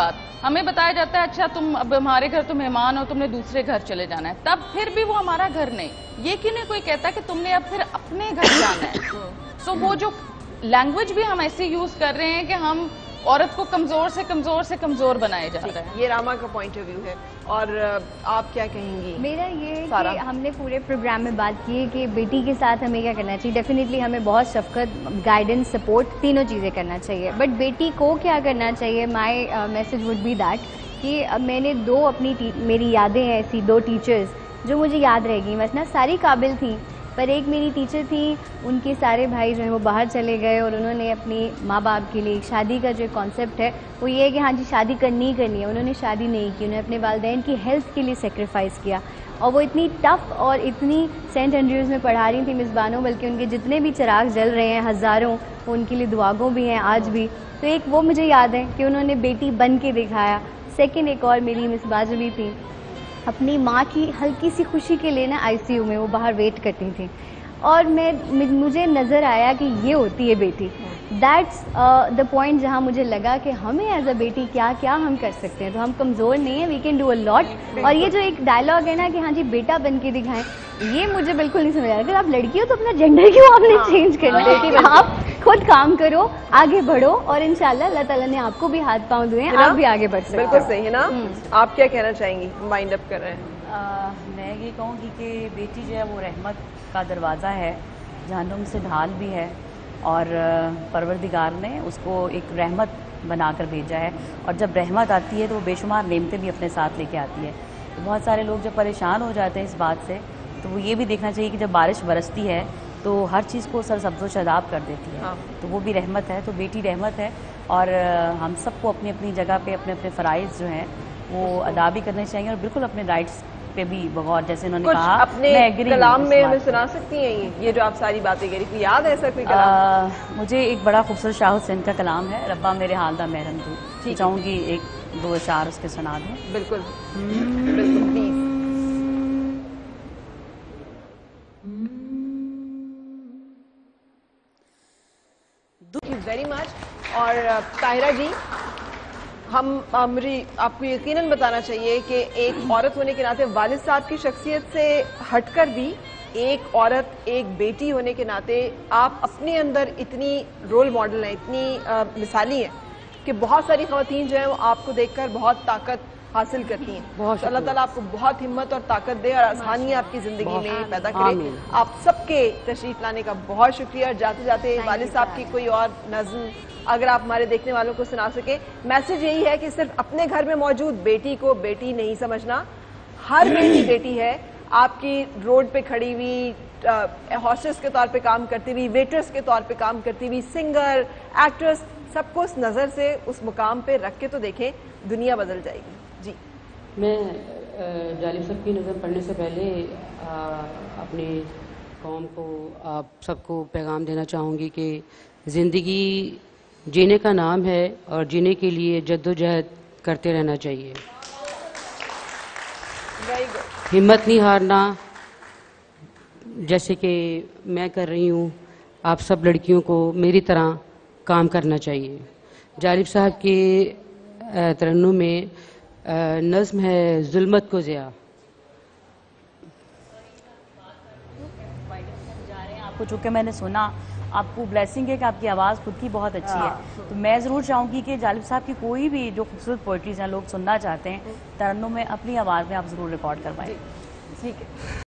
ہمیں بتایا جاتا ہے اچھا تم اب ہمارے گھر تو مہمان ہو، تم نے دوسرے گھر چلے جانا ہے، تب پھر بھی وہ ہمارا گھر نہیں. یہ کیوں نہیں کوئی کہتا کہ تم نے اب پھر اپنے گھر جانا ہے. سو وہ جو لینگویج بھی ہم ایسی یوز کر رہے ہیں کہ ہم عورت کو کمزور سے کمزور سے کمزور بنائے جا رہے ہیں. یہ راما کا پوائنٹ آف ویو ہے. اور آپ کیا کہیں گی؟ میرا یہ ہے کہ ہم نے پورے پروگرام میں بات کی ہے کہ بیٹی کے ساتھ ہمیں کیا کرنا چاہیے. ڈیفینیٹلی ہمیں بہت شفقت، گائیڈنس، سپورٹ تینوں چیزیں کرنا چاہیے. بٹ بیٹی کو کیا کرنا چاہیے، my message would be that کہ میں نے میری یادیں ہیں ایسی 2 ٹیچرز جو مجھے یاد رہ گئی. مثلا ساری قابل تھیں، پر ایک میری ٹیچر تھی، ان کے سارے بھائی جو ہیں وہ باہر چلے گئے اور انہوں نے اپنی ماں باپ کے لیے شادی کا جو کانسیپٹ ہے وہ یہ ہے کہ ہاں جی شادی کرنی ہی کرنی ہے. انہوں نے شادی نہیں کی، انہوں نے اپنے والدین کی ہیلتھ کے لیے سیکریفائز کیا. اور وہ اتنی ٹف اور اتنی سینٹ اینڈریوز میں پڑھا رہی تھیں مصبانوں، بلکہ ان کے جتنے بھی چراغ جل رہے ہیں ہزاروں، وہ ان کے لیے دعاگوں بھی ہیں آج بھی. تو ایک وہ مجھے یاد ہے کہ انہوں نے بیٹی بن کے دکھایا. سیکنڈ ایک اور میری مصباح جبی تھی، اپنی ماں کی ہلکی سی خوشی کے لیے نا ICU میں وہ باہر ویٹ کرتی تھیں، اور مجھے نظر آیا کہ یہ ہوتی ہے بیٹی. دیٹس دا پوائنٹ جہاں مجھے لگا کہ ہمیں ایز اے بیٹی کیا کیا ہم کر سکتے ہیں. تو ہم کمزور نہیں ہیں، وی کین ڈو اے لاٹ. اور یہ جو ایک ڈائلاگ ہے نا کہ ہاں جی بیٹا بن کے دکھائیں، یہ مجھے بالکل نہیں سمجھ آیا. اگر آپ لڑکی ہو تو اپنا جینڈر کیوں آپ نے چینج کرنا؟ آپ خود کام کرو، آگے بڑھو، اور انشاءاللہ اللہ تعالیٰ نے آپ کو بھی ہاتھ پاؤں دیے ہیں، آپ بھی آگے بڑھ سکتے ہیں. بالکل صحیح ہے نا. آپ کیا کہنا چاہیں گی؟ وائنڈ اپ کر رہے ہیں. میں یہ کہوں گی کہ بیٹی جو ہے وہ رحمت کا دروازہ ہے، جہنم سے ڈھال بھی ہے، اور پروردگار نے اس کو ایک رحمت بنا کر بھیجا ہے. اور جب رحمت آتی ہے تو وہ بے شمار نعمتیں بھی اپنے ساتھ لے کے آتی ہے. تو بہت سارے لوگ جب پریشان ہو جاتے ہیں اس بات سے، تو وہ یہ بھی دیکھنا چاہیے کہ جب بارش برستی ہے تو ہر چیز کو سرسبز و شاداب کر دیتی ہے. تو وہ بھی رحمت ہے. تو بیٹی رحمت ہے، اور ہم سب کو اپنی اپنی جگہ پہ اپنے اپنے فرائض جو ہیں وہ ادا بھی کرنے چاہیے، اور بالکل اپنے رائٹس پہ بھی بغور، جیسے انہوں نے کہا. اپنے کلام میں ہمیں سنا سکتی ہیں یہ جو آپ ساری باتیں کہہ رہی تھی؟ یاد ہے ایسا کوئی کلام؟ مجھے ایک بڑا خوبصورت شاہ حسین کا کلام ہے، ربا میرے حال دا محرم تو، چاہوں گی 1-2 اشعار اس کے سنا دوں. بالکل بالکل، please. Thank you very much. اور طاہرہ جی، مجھے آپ کو یقیناً بتانا چاہیے کہ ایک عورت ہونے کے ناطے والد صاحب کی شخصیت سے ہٹ کر بھی ایک عورت، ایک بیٹی ہونے کے ناطے آپ اپنے اندر اتنی رول ماڈل ہیں، اتنی مثالی ہیں کہ بہت ساری خواتین جو ہیں وہ آپ کو دیکھ کر بہت طاقت حاصل کرتی ہیں. اللہ تعالیٰ آپ کو بہت ہمت اور طاقت دے اور آسانیاں آپ کی زندگی میں پیدا کرے. آپ سب کے تشریف لانے کا بہت شکریہ. اور جاتے جاتے والد صاحب کی کوئی اور نظم اگر آپ ہمارے دیکھنے والوں کو سنا سکیں. میسج یہی ہے کہ صرف اپنے گھر میں موجود بیٹی کو بیٹی نہیں سمجھنا، ہر بیٹی بیٹی ہے. آپ کی روڈ پہ کھڑی ہوئی، ہاسٹس کے طور پہ کام کرتی ہوئی، ویٹرس کے طور پہ کام کرتی ہوئی، سنگر، ایکٹریس، سب کو اس نظر سے اس مقام پہ رکھ کے تو دیکھیں، دنیا بدل جائے گی. جی میں جالب صاحب کی نظم پڑھنے سے پہلے اپنے قوم کو، آپ سب کو پیغام دینا چاہوں گی کہ زندگی جینے کا نام ہے اور جینے کے لیے جد و جہد کرتے رہنا چاہیے. ہمت نہیں ہارنا، جیسے کہ میں کر رہی ہوں. آپ سب لڑکیوں کو میری طرح کام کرنا چاہیے. جالب صاحب کے ترنم میں نظم ہے ظلمت کو ضیاء. آپ کو چونکہ میں نے سنا، آپ کو بلیسنگ ہے کہ آپ کی آواز خود کی بہت اچھی ہے. تو میں ضرور چاہوں گی کہ جالب صاحب کی کوئی بھی جو خوبصورت پوئٹریز ہیں لوگ سننا چاہتے ہیں، ترنم میں اپنی آواز میں آپ ضرور ریکارڈ کروائیں. ٹھیک ہے.